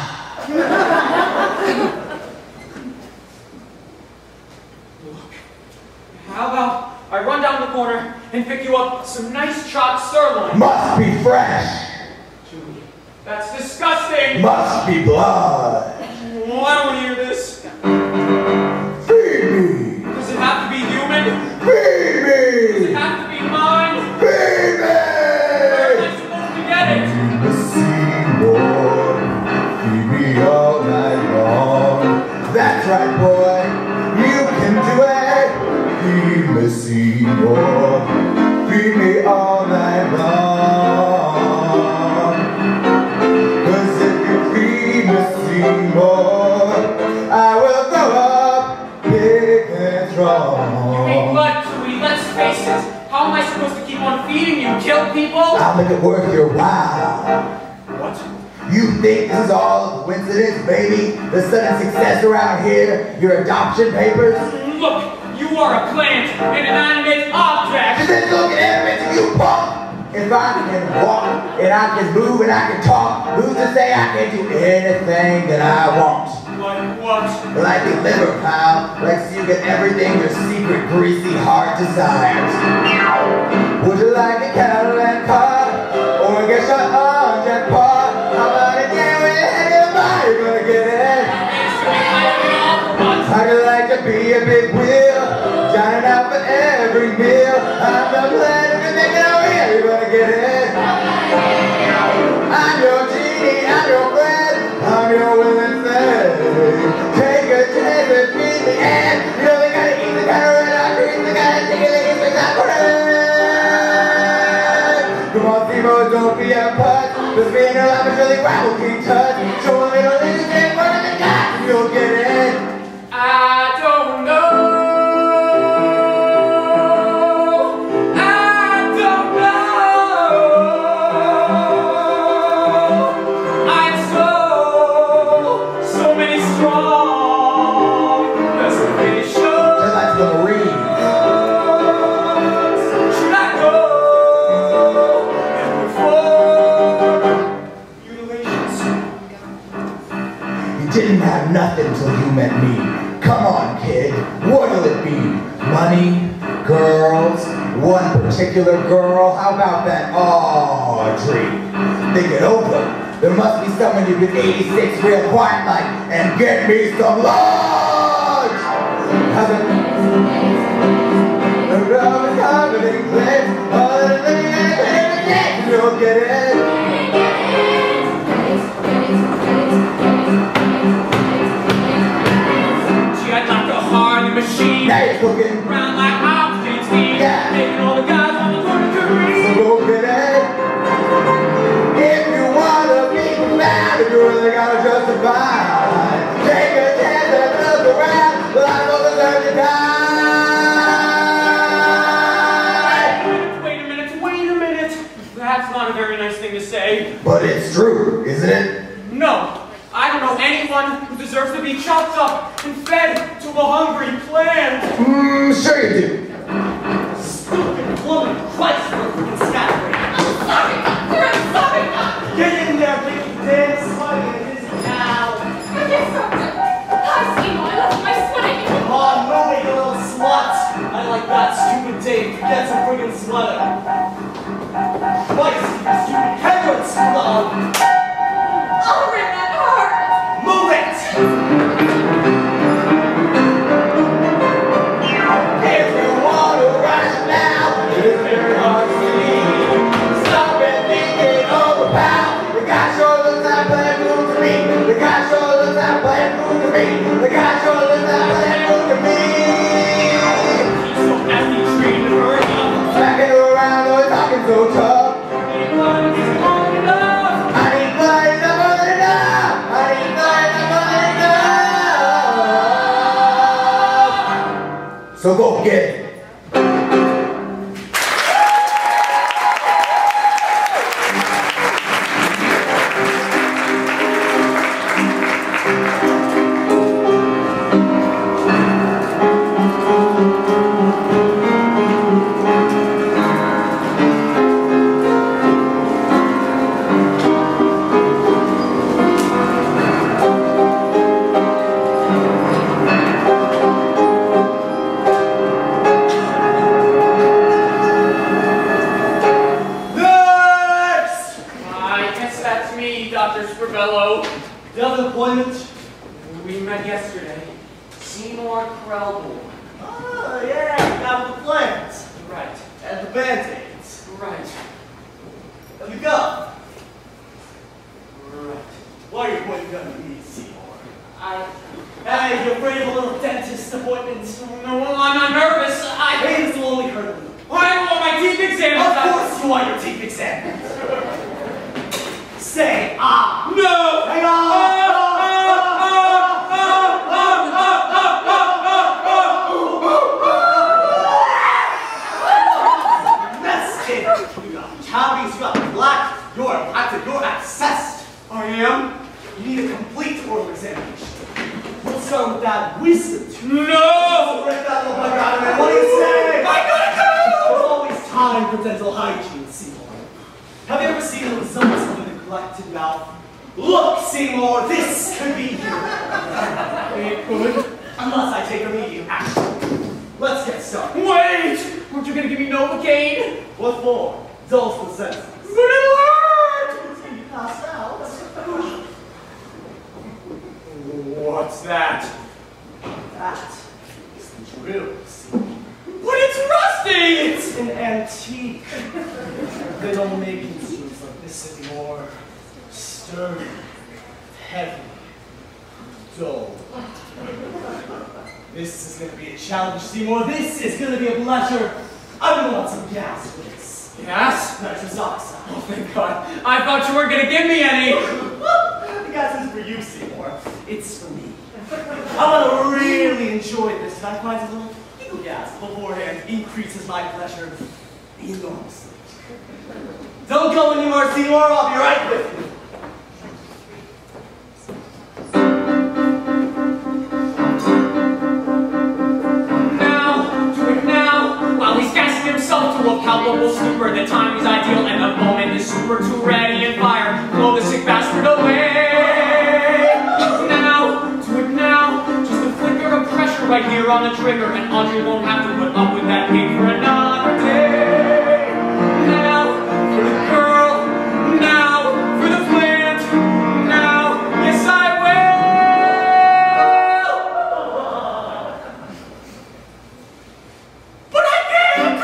S5: Look, how about I run down the corner and pick you up some nice chopped sirloin?
S2: Must be fresh!
S5: Julie, that's disgusting!
S2: Must be blood!
S5: Oh, I don't want to hear this.
S2: Feed me!
S5: Does it have to be human?
S2: Feed
S5: Does it
S2: me!
S5: have to be mine?
S2: Feed
S5: Where am
S2: me!
S5: I supposed to get it?
S2: Feed the seaboard, feed me all night long. That's right, boy, you can do it. Feed the seaboard, feed me all night long. Cause if you feed the seaboard, I will grow up big and strong.
S5: You ain't blood, Tui. Let's face it. How am I supposed to keep on feeding you? Kill people?
S2: I'll make it worth your while.
S5: What?
S2: You think this is all a coincidence, baby? The sudden success around here, your adoption papers?
S5: Look, you are a plant, an inanimate object.
S2: Just then look at it, you punk! If I can walk, and I can move, and I can talk, who's to say I can do anything that I want?
S5: Like what?
S2: Like your liver, pal. Like so you get everything your secret, greasy heart desires. Would you like a Cadillac car? Or get your own jackpot? How about it? Yeah, when you hit your body, you're gonna get it. I'd like to be a big wheel, shining out for every meal. I'm the plan, everything out here, you're gonna get it. I'm your genie, I'm your friend, I'm your willing thing. You didn't have nothing till you met me. Come on, kid, what'll it be? Money? Girls? One particular girl? How about that Audrey? Think it over. There must be someone you can eighty-six real quiet like and get me some lunch! How's it? The rub is happening, place. You'll get it.
S5: She had like a Harley machine.
S2: Now you're cooking.
S5: Round like oxygen steam.
S2: Yeah.
S5: Making all the guys on the corner to read.
S2: So go get it. If you wanna be mad, if you really gotta justify, take a chance and look around. But I know the time to die.
S5: Wait a minute, wait a minute. That's not a very nice thing to say.
S2: But it's true, isn't it?
S5: No. I don't know anyone who deserves to be chopped up and fed to a hungry plant.
S2: Mmm, sure you do.
S7: Stupid woman, Christ, we're freaking scattering.
S3: I'm sorry, Doctor, I'm sorry, Doctor.
S7: Get in there, big damn slutty, it is now.
S3: Yes, Doctor. I see my love, my sweating.
S7: Come on, move it, you little slut. I like that stupid date. Get some friggin' sweater. Christ, you stupid hemorrhoid slut.
S3: Oh, Rick, that hurts.
S7: Move it!
S2: If you wanna rush now, it's very hard to see. Stop and think it over, pal. The guy sure looks like playing fool to me. The guy sure looks like playing fool to me. The guy sure looks like playing fool to me.
S5: He's so empty, treating her up.
S2: Smacking her around, always talking so tough.
S5: Hey, blood, it's long enough.
S2: I need blood, it's not more than enough. I need blood, it's not more than enough. So go get it.
S7: Do you have an appointment?
S5: We met yesterday. Seymour Krellborn.
S7: Oh, yeah, you got the plans.
S5: Right.
S7: And the band-aids.
S5: Right.
S7: You go.
S5: Right.
S7: Why are you pointing gun at me, Seymour?
S5: I...
S7: Hey, you're afraid of a little dentist appointment?
S5: No, I'm not nervous. I...
S7: Pain is only hurt me.
S5: I want my teeth examined.
S7: Of course you want your teeth examined. Say ah.
S5: No!
S7: Hang on! Messed in. You got cavities, you got black, you're infected, you're abscessed.
S5: I am?
S7: You need a complete oral examination. We'll start with that wisdom tooth.
S5: No!
S7: So break that little bugger out of there. What do you say?
S5: I gotta go!
S7: There's always time for dental hygiene, Seymour. Have you ever seen the results of a neglected mouth? Look, Seymour, this could be you.
S5: It could.
S7: Unless I take immediate action. Let's get started.
S5: Wait! Weren't you gonna give me Novocaine?
S7: What for? Dulls the senses.
S5: But it hurt!
S7: You passed out.
S5: What's that?
S7: That is the drill, Seymour.
S5: But it's rusty!
S7: It's an antique. They don't make instruments like this anymore. Sturdy, heavy, dull. This is going to be a challenge, Seymour. This is going to be a pleasure. I'm going to want some gas for this.
S5: Gas?
S7: Nitrous oxide.
S5: Oh, thank God. I thought you weren't gonna give me any.
S7: The gas is for you, Seymour. It's for me. I want to really enjoy this, and I find a little giggle gas beforehand increases my pleasure enormously. Don't go anywhere, Seymour. I'll be right with you.
S5: To a palpable stupor, the time is ideal and the moment is super too ready and fire. Blow the sick bastard away. Now
S4: finger on the trigger, and Audrey won't have to put up with that pain for another day. Now for the girl, now for the plant, now, yes I will. But I can't.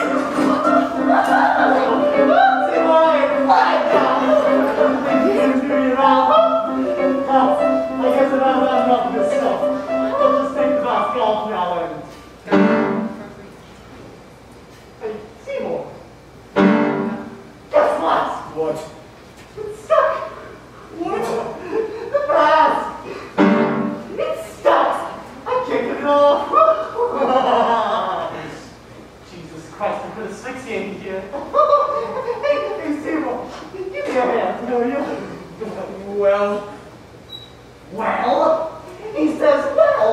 S7: I guess I'm not enough of this stuff. I'll just take the mask off now and... Hey, Seymour. Guess what? What? It's stuck. What? The mask. It's stuck. I can't get it off. Jesus Christ, I'm gonna asphyxiate here. Hey, hey, Seymour. Give me a hand, will you?
S4: Well...
S7: Well? He says, well.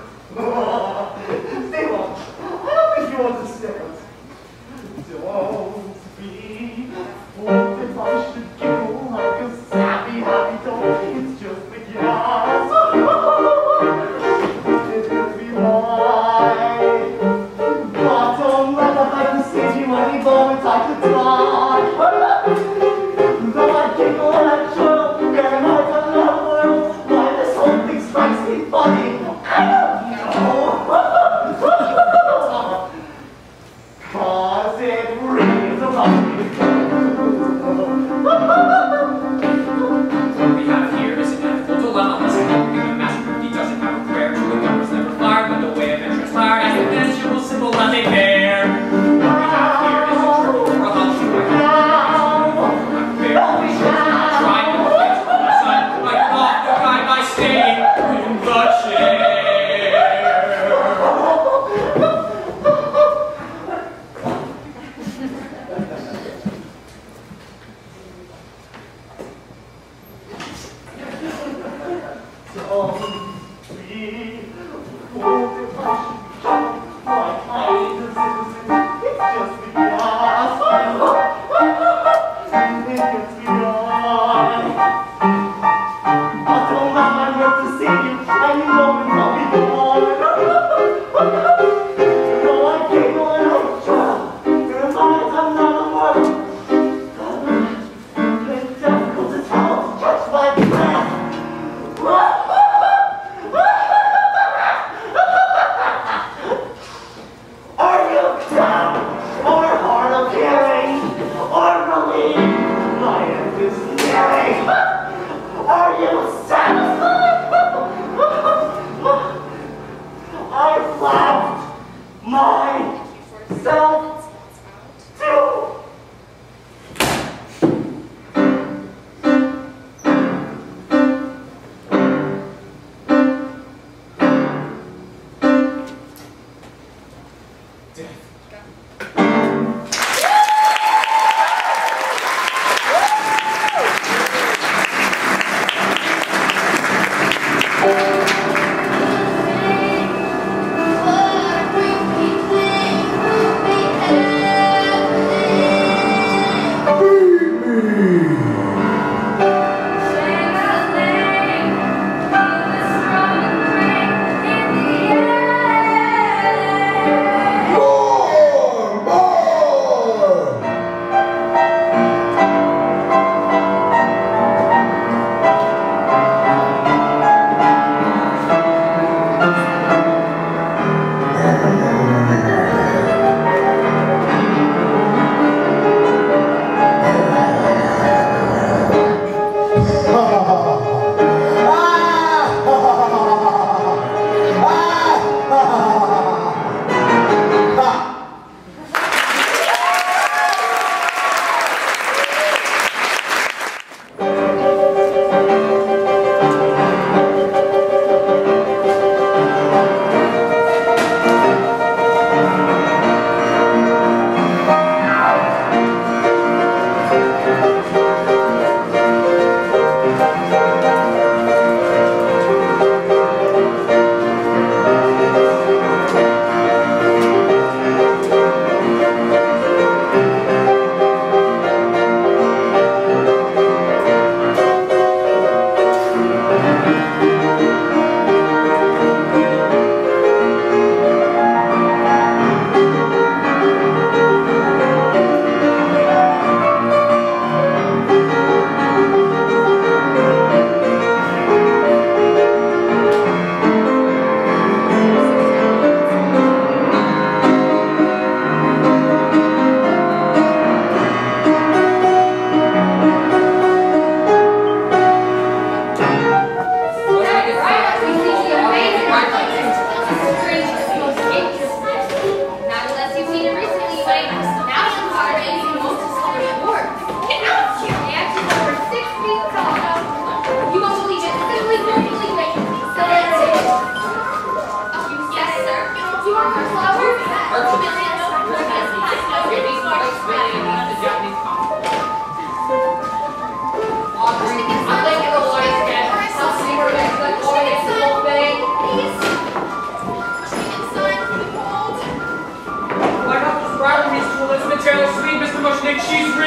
S7: Seymour, I don't think you understand. Don't be fooled if I should giggle like a sappy happy dog. It's just the gas. It will be mine. Bottom left, I'd like to save you any moment I could die. Though I giggle and I chirp, and I don't know why this whole thing strikes me funny. I don't know. Cause it rings about me.
S4: What we have here is an ethical dilemma. Unless I don't give a master, he doesn't have a prayer to a gun was never fired, but the way of it transpired as conventional, simple as a bear. What we have here is a triple or a hunch. I don't bear. We should try to get to my son. I off the guy by staying in the chair.
S7: Don't be fooled if I should jump like hide the citizen. It's just the gas. It gets me on. But don't let my work to see you, and you know it's all be gone. No, I giggle and I try. Your minds are not a word. It's difficult to tell to catch my breath. Are you down or hard of hearing or relieved? My end is nearing. Are you satisfied? I've left myself to
S2: Roar!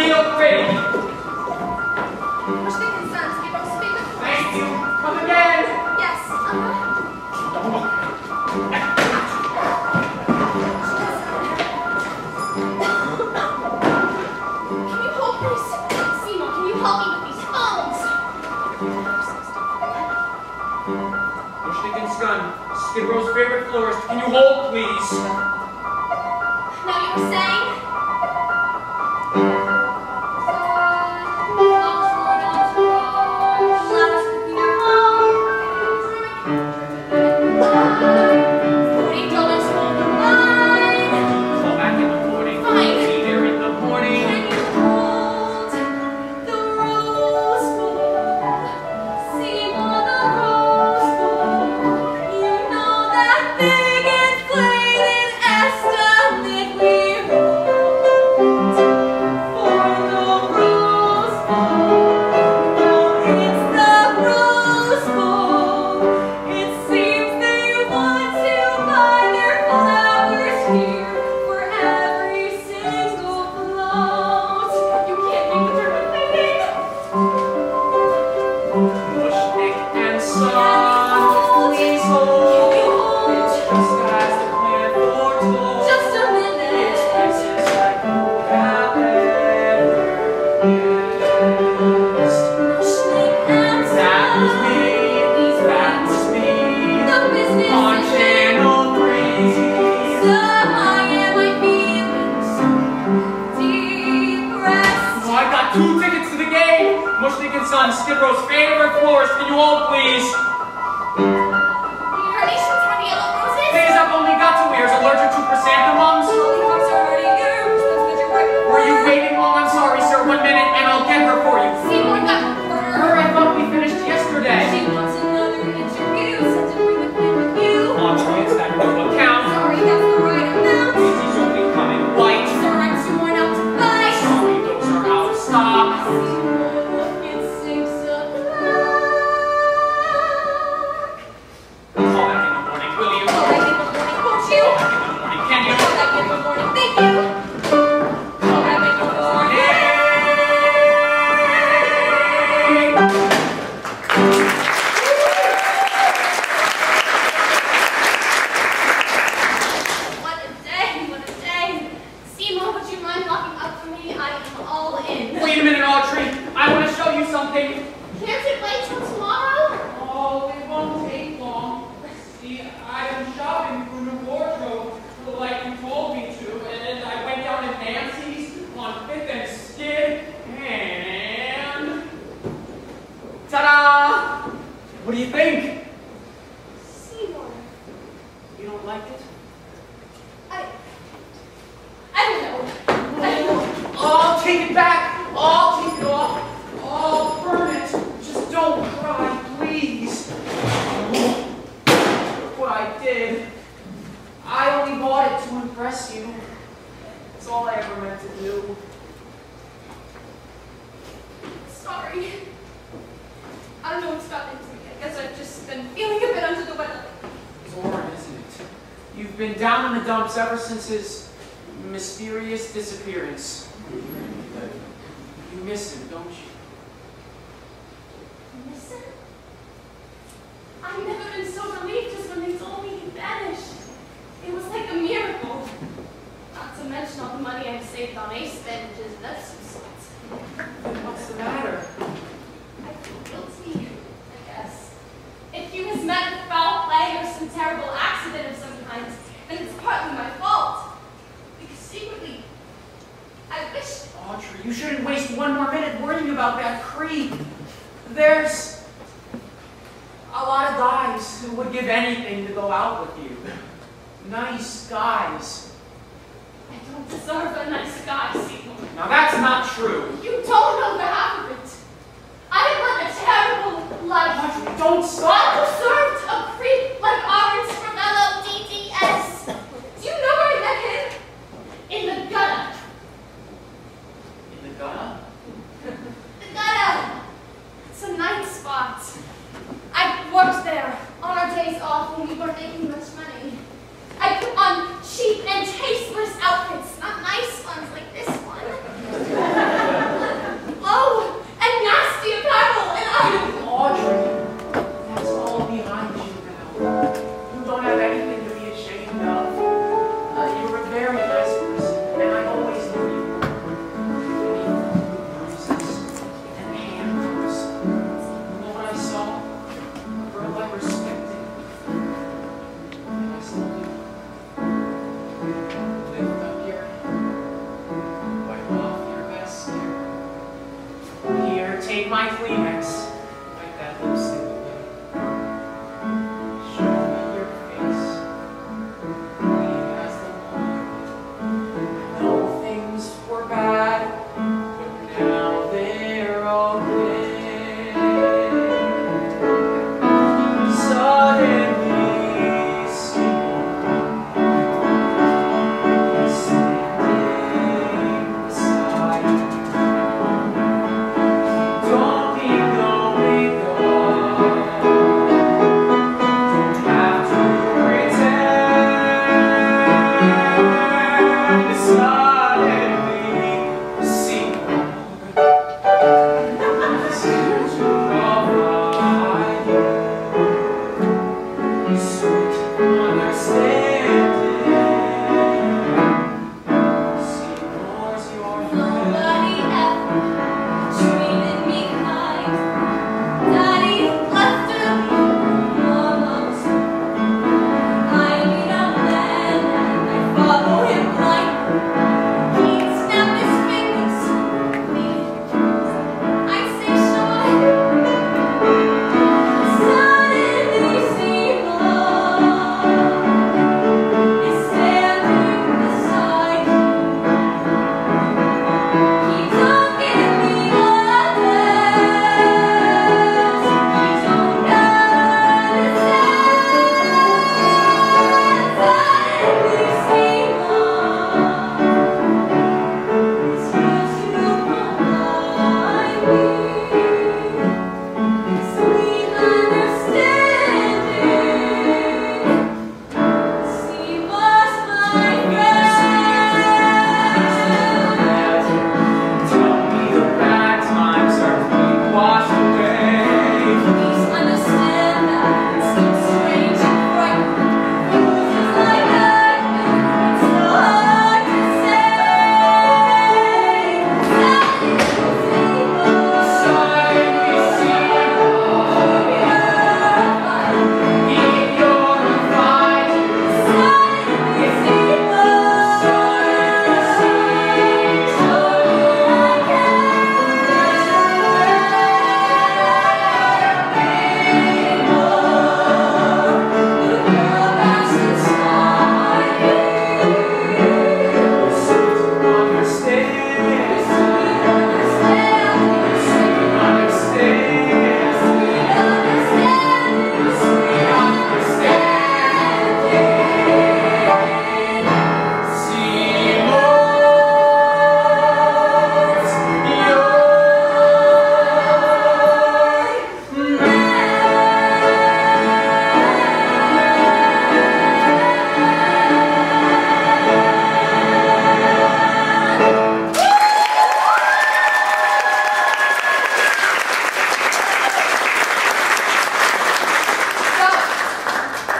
S5: real pretty.
S3: Much big concerns, give us big concerns.
S5: Thank you. Come again.
S3: Yes, uh-huh. Can you hold me? Seymour, can you help me with these phones?
S5: Mushnikin's gun. Skid Row's favorite florist. Can you hold, please?
S3: Now you were saying?
S5: Call back in the morning.
S3: Fine.
S5: Be there in the morning.
S3: Can you hold the rose bowl? Seymour, the rose bowl. You know that big inflated estimate we wrote for the rose bowl. It's the rose bowl. It seems they want to buy their flowers here for every single float. You can't make the turn waiting.
S5: Mushnik and Son, please hold. It's just as the plan foretold.
S3: Just a minute.
S5: It's prices like no cap ever guessed.
S3: Mushnik and
S5: That was
S3: Son.
S5: me.
S3: These
S5: That
S3: rats.
S5: was me.
S3: The business
S5: On
S3: is
S5: Channel three.
S3: some I am my feelings. Deep breaths.
S5: Oh, I got two tickets to the game. Mushnik and Son, Skid Row's favorite florist. Can you hold, please?
S3: Carnations have yellow roses.
S5: Please, I've only got two ears. Allergic to chrysanthemums.
S3: Lollipops are already yours. That's what you're working for.
S5: Were you waiting long? I'm sorry, sir. One minute, and I'll get her for you.
S3: Seymour got reporter.
S5: Her, I thought we finished yesterday.
S3: She wants another interview. Sent to bring with me with you.
S5: On chance that will account.
S3: Sorry, that's the right amount.
S5: He's only coming white.
S3: Sir, I'm too worn out to buy.
S5: Sorry, those are out of stock.
S3: Seymour, look at six o'clock.
S5: Call back in the morning, will you?
S3: Call back in the morning, won't you?
S5: Call back in the morning, can you?
S3: Call back in the morning, thank you. Call back in the morning. What a day, what a day. Seymour, would you mind locking up for me? I am all in.
S5: Wait a minute, Audrey. I want to show you something.
S3: Can't it wait till tomorrow?
S5: Oh, it won't take long. See, I've been shopping for new wardrobe like you told me to, and I went down to Nancy's on Fifth and Skid, and ta-da! What do you think?
S3: Seymour,
S5: You don't like it?
S3: I... I don't know. I don't know.
S5: I'll take it back. I'll take it off. I'll burn it. Just don't cry, please. Look what I did. I only bought it to impress you. That's all I ever meant to do.
S3: Sorry. I don't know what's gotten into me. I guess I've just been feeling a bit under the weather.
S5: It's hard, isn't it? You've been down in the dumps ever since his mysterious disappearance. You miss him, don't you?
S3: Listen, I've never been so relieved as when they told me he vanished. It was like a miracle. Not to mention all the money I've saved on ace bandages, that's some sorts.
S5: What's the matter?
S3: I feel guilty, I guess. If he was met with foul play or some terrible accident of some kind, then it's partly my fault. Because secretly, I wish...
S5: Audrey, you shouldn't waste one more minute worrying about that creep. There's a lot of guys who would give anything to go out with you. Nice guys.
S3: I don't deserve a nice guy, Seymour.
S5: Now that's not true.
S3: You don't know the half of it. I have led a terrible life.
S5: Audrey, don't
S3: I
S5: stop.
S3: deserved a creep like Orange Ravello D D S. Do you know where I met him? In the gutter.
S5: In the gutter?
S3: The gutter. It's a night spot. I worked there on our days off when we weren't making much money. I put on cheap and tasteless outfits, not nice ones like this one.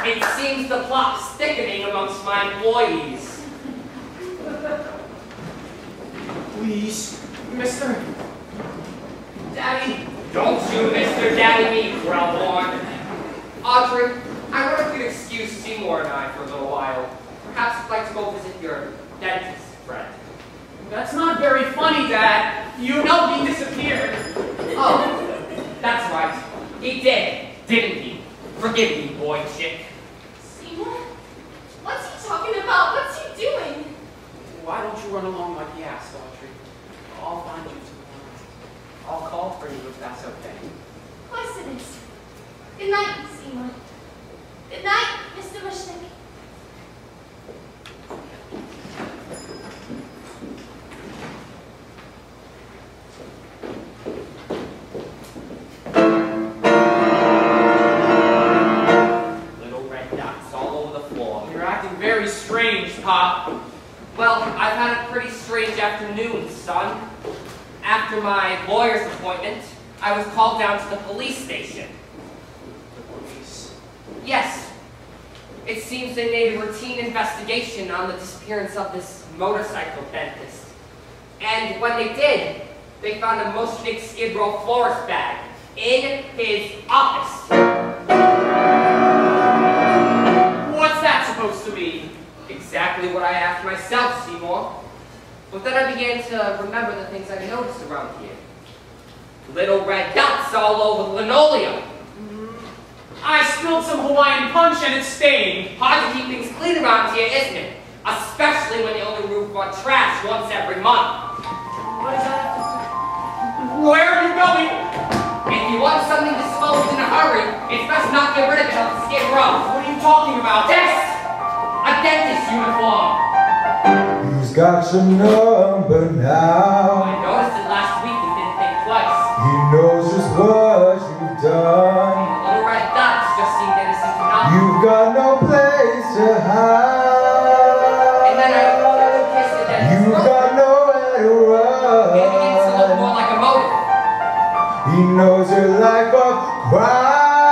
S4: It seems the plot's thickening amongst my employees.
S5: Please, Mister Daddy.
S4: Don't you Mister Daddy me, Growlhorn. Audrey, I wonder if you'd excuse Seymour and I for a little while. Perhaps you'd like to go visit your dentist friend.
S5: That's not very funny, Dad. You know he disappeared.
S4: Oh, that's right. He did, didn't he? Forgive me, boy chick.
S3: Seymour? What's he talking about? What's he doing?
S5: Why don't you run along like he asked, Audrey? I'll find you tomorrow.
S4: I'll call for you if that's okay.
S3: Of course it is. Good night, Seymour. Good night, Mister Mushnick.
S5: Very strange, Pop.
S4: Well, I've had a pretty strange afternoon, son. After my lawyer's appointment, I was called down to the police station.
S5: The police?
S4: Yes. It seems they made a routine investigation on the disappearance of this motorcycle dentist. And when they did, they found a Moschnick Skid Row florist bag in his office.
S5: What's that supposed to mean?
S4: Exactly what I asked myself, Seymour. But then I began to remember the things I noticed around here. Little red dots all over the linoleum.
S5: I spilled some Hawaiian punch and it's stained.
S4: Hard to keep things clean around here, isn't it? Especially when you only move on trash once every month.
S5: What does that have to do? Where are you going?
S4: If you want something disposed in a hurry, it's best not get rid of it on the Skid Row.
S5: What are you talking about?
S4: This! A dentist uniform!
S2: He's got your number now.
S4: I noticed it last week and didn't think twice.
S2: He knows just what you've done.
S4: Little red dots just seemed innocent enough.
S2: You've got no place to hide.
S4: And then I kissed the dentist.
S2: You've got nowhere to run.
S4: It begins to look more like a motive.
S2: He knows your life of crime.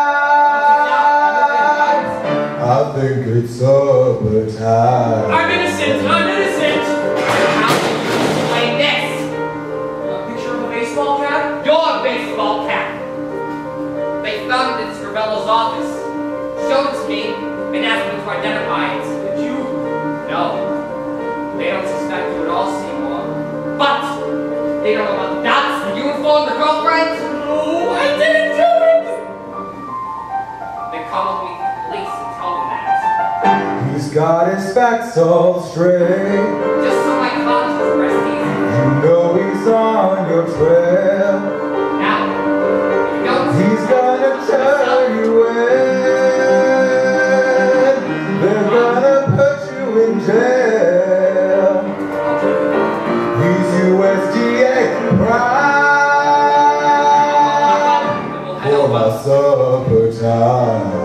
S2: I think it's supper time.
S5: I'm innocent! I'm innocent!
S4: How can you explain this?
S5: A picture of a baseball cap?
S4: Your baseball cap! They found it in Scribella's office, showed it to me, and asked me to identify it.
S5: Did you?
S4: No. They don't suspect you at all, Seymour. But they don't know about the dots, the uniform, the girlfriend.
S5: No, I didn't do it!
S4: They come with me to the police and tell them that.
S2: He's got his facts all straight.
S4: Just so my conscience rests easy.
S2: You know he's on your trail.
S4: Now, if you don't
S2: He's gonna turn you in. They're gonna put you in jail. He's U S D A prime. For my supper time.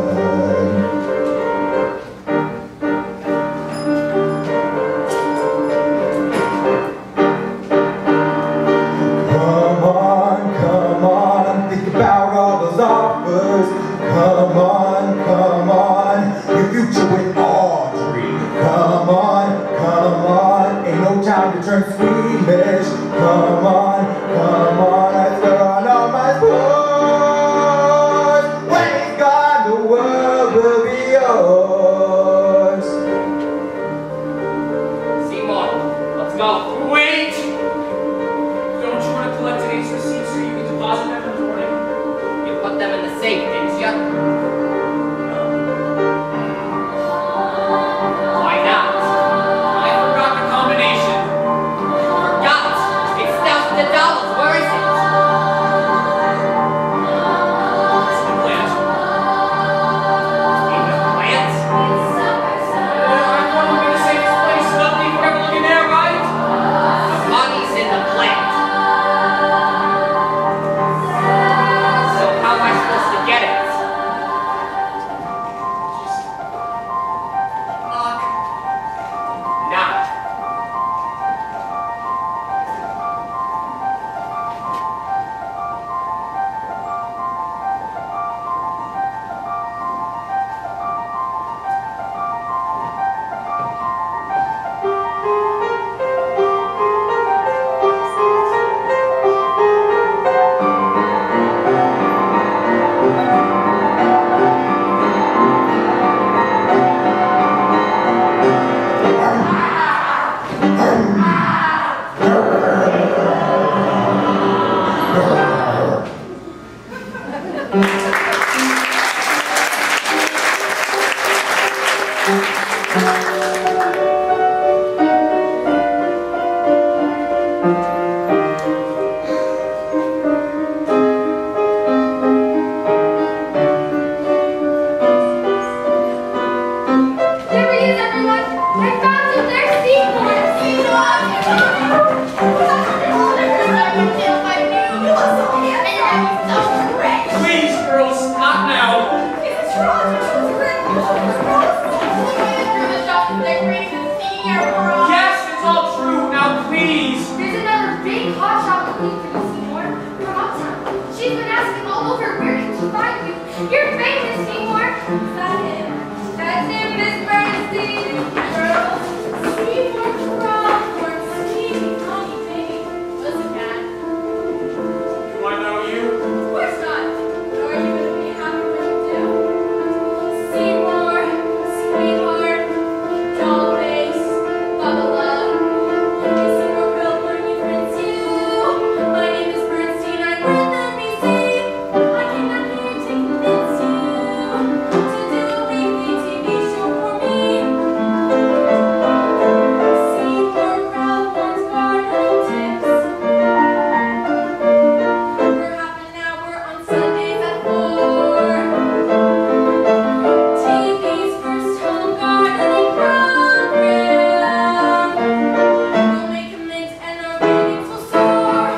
S2: Come on, come on, think about all those offers. Come on, come on, your future with Audrey. Come on, come on, ain't no time to turn squeamish. Come on, come on, I swear on all my scores. When he's gone, the world will be yours.
S4: Seymour, let's go.
S5: Wait! Don't you want to collect today's receipts so you can deposit them in the morning?
S4: You put them in the safe, didn't you? Why not?
S5: I forgot the combination.
S4: Forgot! It's thousands of dollars. Where is it?
S5: It's the plant.
S4: In the plant?
S3: You're famous, Seymour. Is that him? That's him, Miss Bernstein. Girls, Seymour Crawford, sweetie, honey, baby. Listen, Cat.
S5: Do I know you?
S3: Of course not. Nor are you going to be happy when you do. Seymour, sweetheart, doll face, bubble love. Hey, Seymour Crawford, you friends you. My name is Bernstein. I'm with the B C. I came out here to convince you to do a weekly T V show for me. Seymour Crawford's garden tips. For half an hour on Sundays at four. T V's first home gardening program. We'll make a mint and our ratings will soar.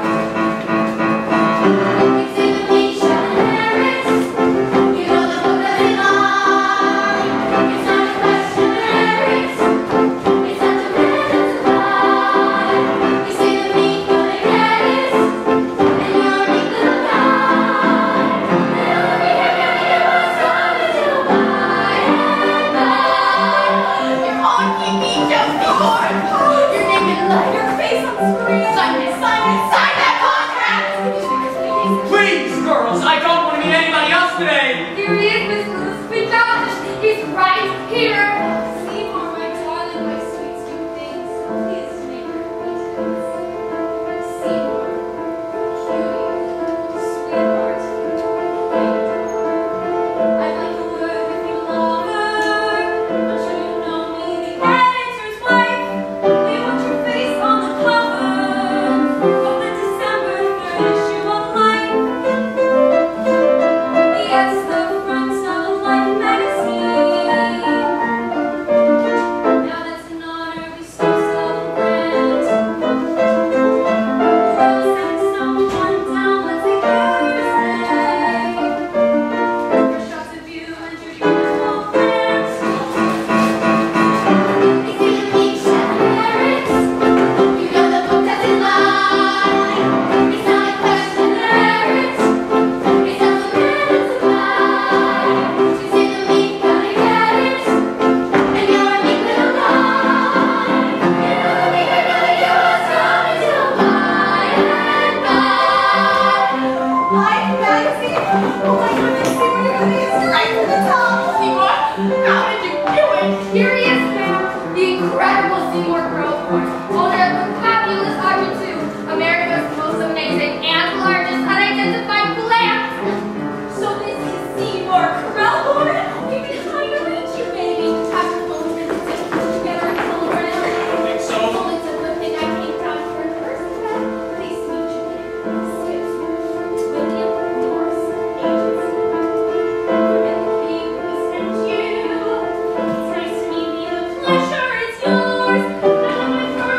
S3: It's in the beach and Paris. You know the book doesn't lie. It's not a question of Paris. It's not the man that's alive. You say the meat gonna get it, and you're a big little guy. And I'll be happy to hear what's coming to by and by. You're on T V just before. You're naked like your face on screen. Sign it, sign it, sign that contract.
S5: Please, girls, I don't want to meet anybody else today.
S3: Here he is, Miss Lewis. We got this. He's right here. Seymour, my darling, my sweet, sweet things. Please make your acquaintance. Seymour, cutie, sweetheart, baby. I'd like a word with you, lover. I'm sure you know me, the editor's wife. We want your face on the cover of the December third issue of Life. Yes, the front of Life magazine. Now that's an honor we so seldom grant. Rose and someone down, let's say Thursday. For shots of you and your beautiful friends. It's in the beach and Paris. You know the book doesn't lie. It's not a question of Paris. It's not the man that's alive. You say the meat gonna get it, and you're a big little guy. You know the meat are gonna give us coming to by and by. Life magazine. Oh my goodness, Seymour, you're gonna be straight to the top. Seymour, how did you do it? Here he is, ma'am, the incredible Seymour Crawford, owner of the fabulous Army two, America's most amazing and largest unidentified plant. So this is Seymour Crawford. We've been trying to reach you, baby. After the phone minutes and put together a call around.
S5: I think so.
S3: Well, it's a good thing I came down here in person. Nice to meet you, man. Skips, William Morris Agency. From the Cape, we sent you. It's nice to meet you. The pleasure is yours. Now my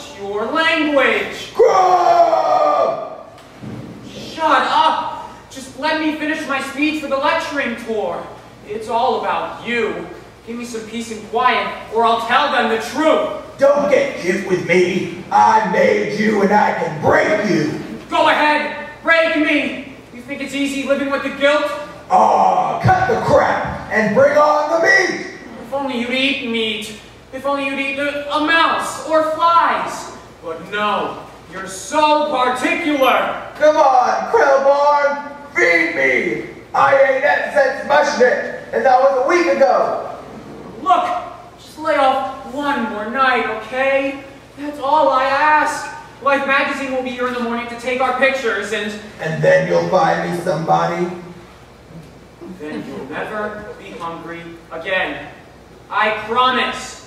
S5: What's your language?
S2: Grub!
S5: Shut up! Just let me finish my speech for the lecturing tour. It's all about you. Give me some peace and quiet, or I'll tell them the truth.
S8: Don't get cute with me. I made you and I can break you.
S5: Go ahead, break me. You think it's easy living with the guilt?
S8: Aw, cut the crap and bring on the meat.
S5: If only you'd eat meat. If only you'd eat a, a mouse or flies. But no, you're so particular.
S8: Come on, Krillborn, feed me. I ain't that since Mushnick, and that was a week ago.
S5: Look, just lay off one more night, okay? That's all I ask. Life magazine will be here in the morning to take our pictures and...
S8: And then you'll find me somebody.
S5: Then you'll never be hungry again. I promise.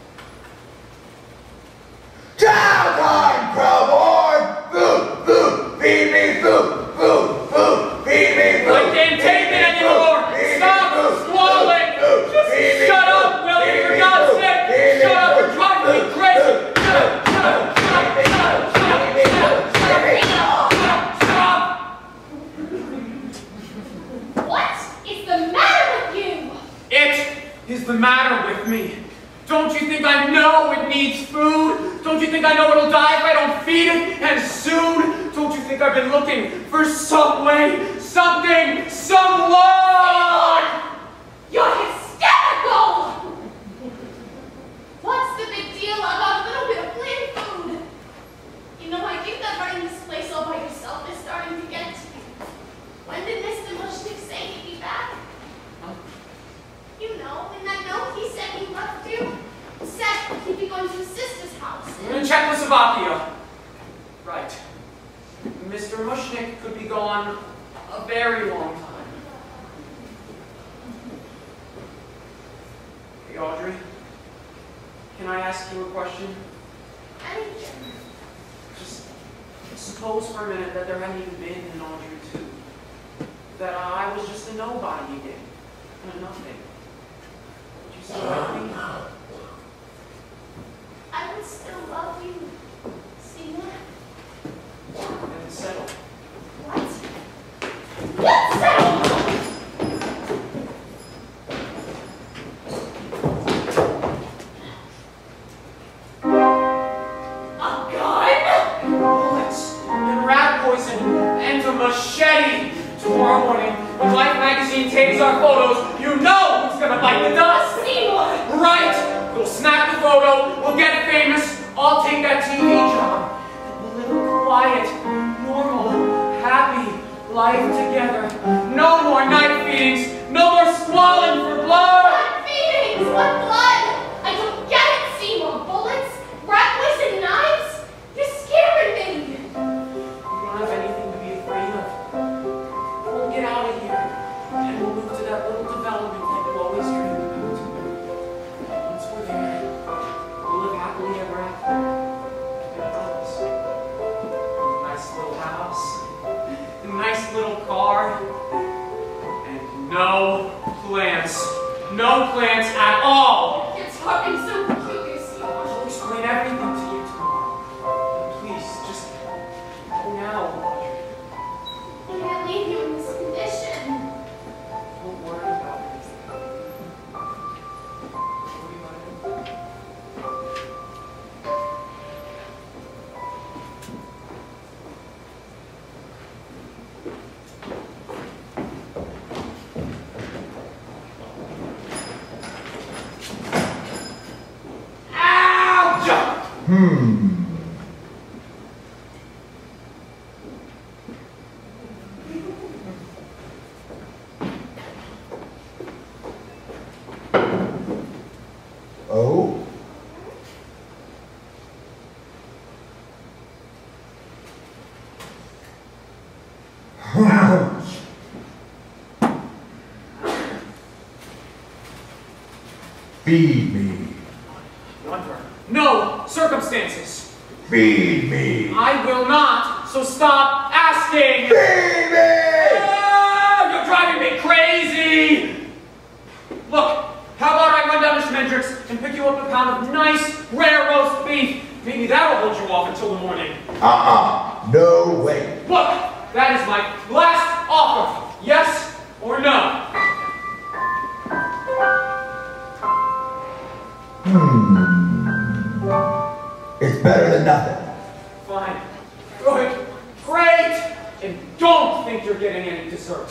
S8: Chow time, Krillborn! Food, food, feed me food, food, food, feed me food.
S5: I can't take it anymore! Stop swallowing! Just shut up, Willie, for God's sake! Shut up, you're driving me crazy! Shut up, shut up, shut up, shut up, shut up, shut up, stop!
S3: What is the matter with you?
S5: It is the matter with me. Don't you think I know it needs food? Don't you think I know it'll die if I don't feed it? And soon? Don't you think I've been looking for some way, something, someone?
S3: You're hysterical! What's the big deal about a little bit of plain food? You know, I think that running this place all by yourself is starting to get to you. When did Mister Mushnick say he'd be back?
S5: Huh?
S3: You know, in that note he said he left you. Said he'd be going to his sister's house.
S5: In Czechoslovakia. Right. Mister Mushnick could be gone a very long time. Hey, Audrey. Can I ask you a question?
S3: Anything.
S5: Just suppose for a minute that there hadn't even been an Audrey too. That I was just a nobody again. And a nothing. Would you still love me?
S3: I would still love you, Seymour.
S5: Then it's settled.
S3: What? What's that? A gun?
S5: Bullets and rat poison and a machete. Tomorrow morning, when Life magazine takes our photos, you know who's gonna bite the dust.
S3: Seymour!
S5: Right! We'll snap the photo, we'll get famous, I'll take that T V job. And we'll live a quiet, normal, happy life together. No more night feedings, no more squalling for blood!
S3: What feelings? What blood? I don't get it, Seymour. Bullets? Rat poison knives? You're scaring me.
S5: We don't have anything to be afraid of. We'll get out of here, and we'll move to that little development that we always dreamed about. Once we're there, we'll live happily ever after. I promise. Nice little house, a nice little car, and no plants. No plants at all.
S3: You're talking so peculiar, Seymour.
S5: I'll explain everything to you tomorrow. And please, just go now, Audrey.
S3: I can't leave you in this condition.
S5: Don't worry about it. Don't worry about it. Ouch!
S2: Hmm. Oh? Feed me.
S5: Under no circumstances.
S8: Feed me.
S5: I will not, so stop asking.
S8: Feed me!
S5: Ah, you're driving me crazy. Look, how about I run down to Schmendrick's and pick you up a pound of nice, rare roast beef? Maybe that'll till the morning.
S8: Uh-uh. No way.
S5: Look, that is my last offer. Yes or no?
S8: Hmm. It's better than nothing.
S5: Fine. Good. Great. And don't think you're getting any dessert.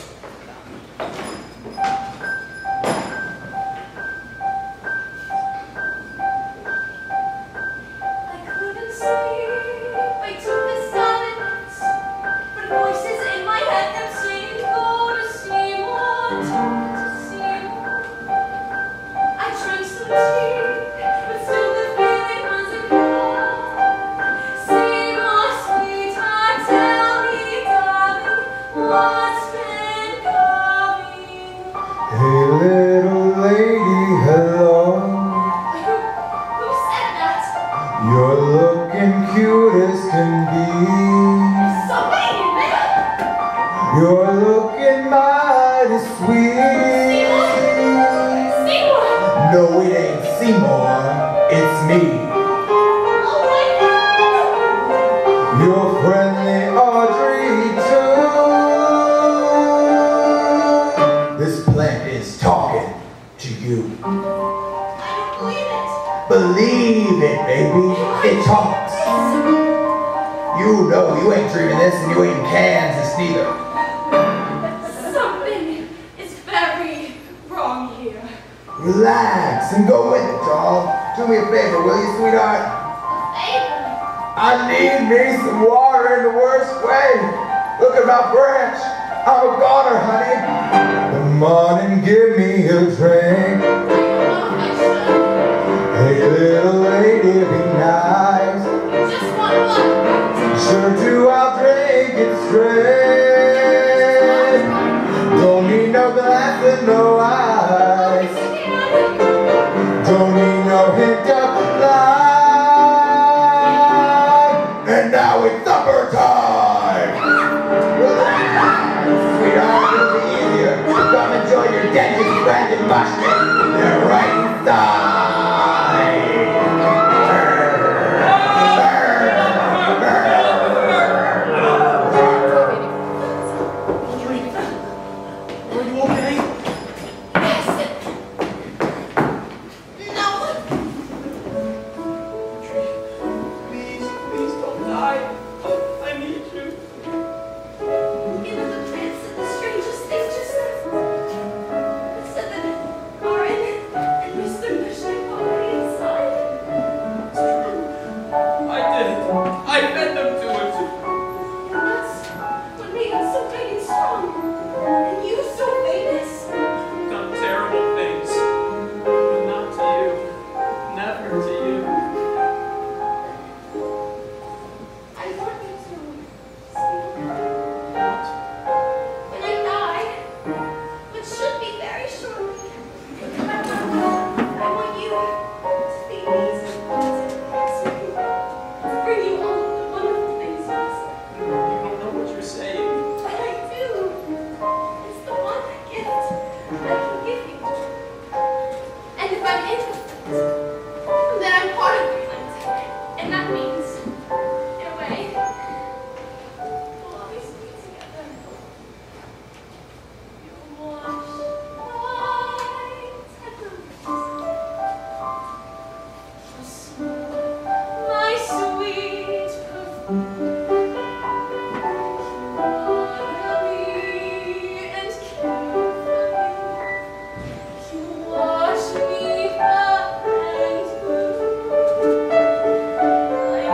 S8: Believe it, baby. It talks. You know you ain't dreaming this and you ain't in Kansas neither.
S3: Something is very wrong here.
S8: Relax and go with it, doll. Do me a favor, will you, sweetheart?
S3: A favor?
S8: I need me some water in the worst way. Look at my branch. I'm a goner, honey. Come on and give me a drink. Hey, little lady, be nice.
S3: Just one look.
S8: Sure do, I'll drink it straight. Don't need no glass and no ice. Don't need no hint of lime. And now it's supper time. Relax, sweetheart, it'll be easier. Come enjoy your dentist friend and mushroom. They're right inside.
S3: I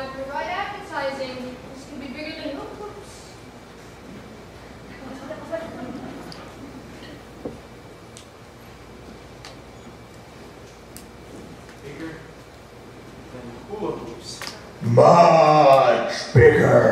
S6: with the right advertising, this could be bigger than hookbooks.
S5: Bigger than hula hoops.
S8: Much bigger.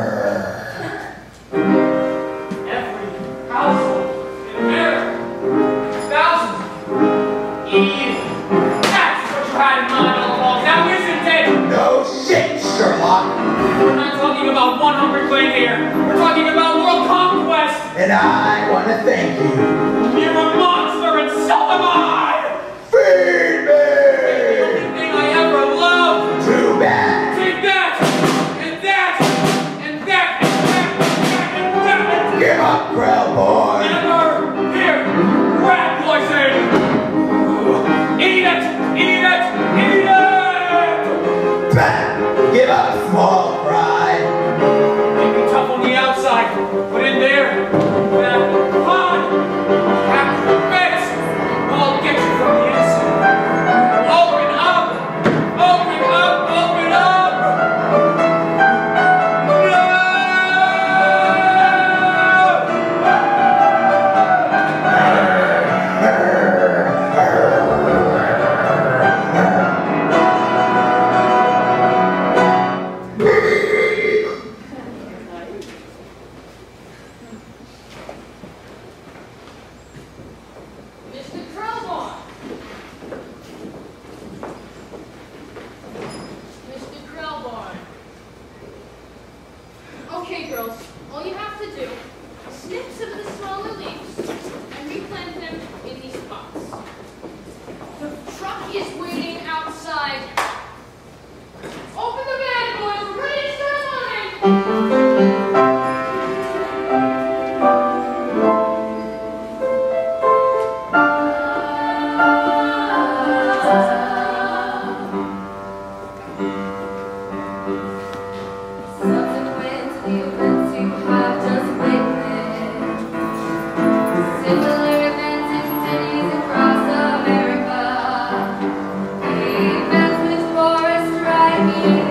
S5: Every household in America, thousands of them, Eve. That's what you had in mind all along. Now isn't it?
S8: No shit, Sherlock.
S5: We're not talking about one hundred quid here. We're talking about world conquest.
S8: And I want to thank you.
S5: You're a monster, and so am I.
S8: Feed
S5: The
S8: me!
S5: only thing I ever loved.
S8: Too bad.
S5: Take that, and that, and that, and that, and that, and that.
S8: Give up, Grell boy.
S5: Never. Here, rat poison. Eat it, eat it, eat it.
S8: Bah. Give up, small fry.
S5: Make it tough on the outside, but in there, that hot, half bits will get you from the inside. Open up, open up, open up.
S6: Mister Krellborn! Mister Krellborn. Okay, girls, all you have to do is snip some of the smaller leaves and replant them in these pots. The truck is waiting outside. Open the bag, boys! We're ready to start loading!
S9: Subsequent to the events you have just witnessed, similar events in cities across America, events with forest striking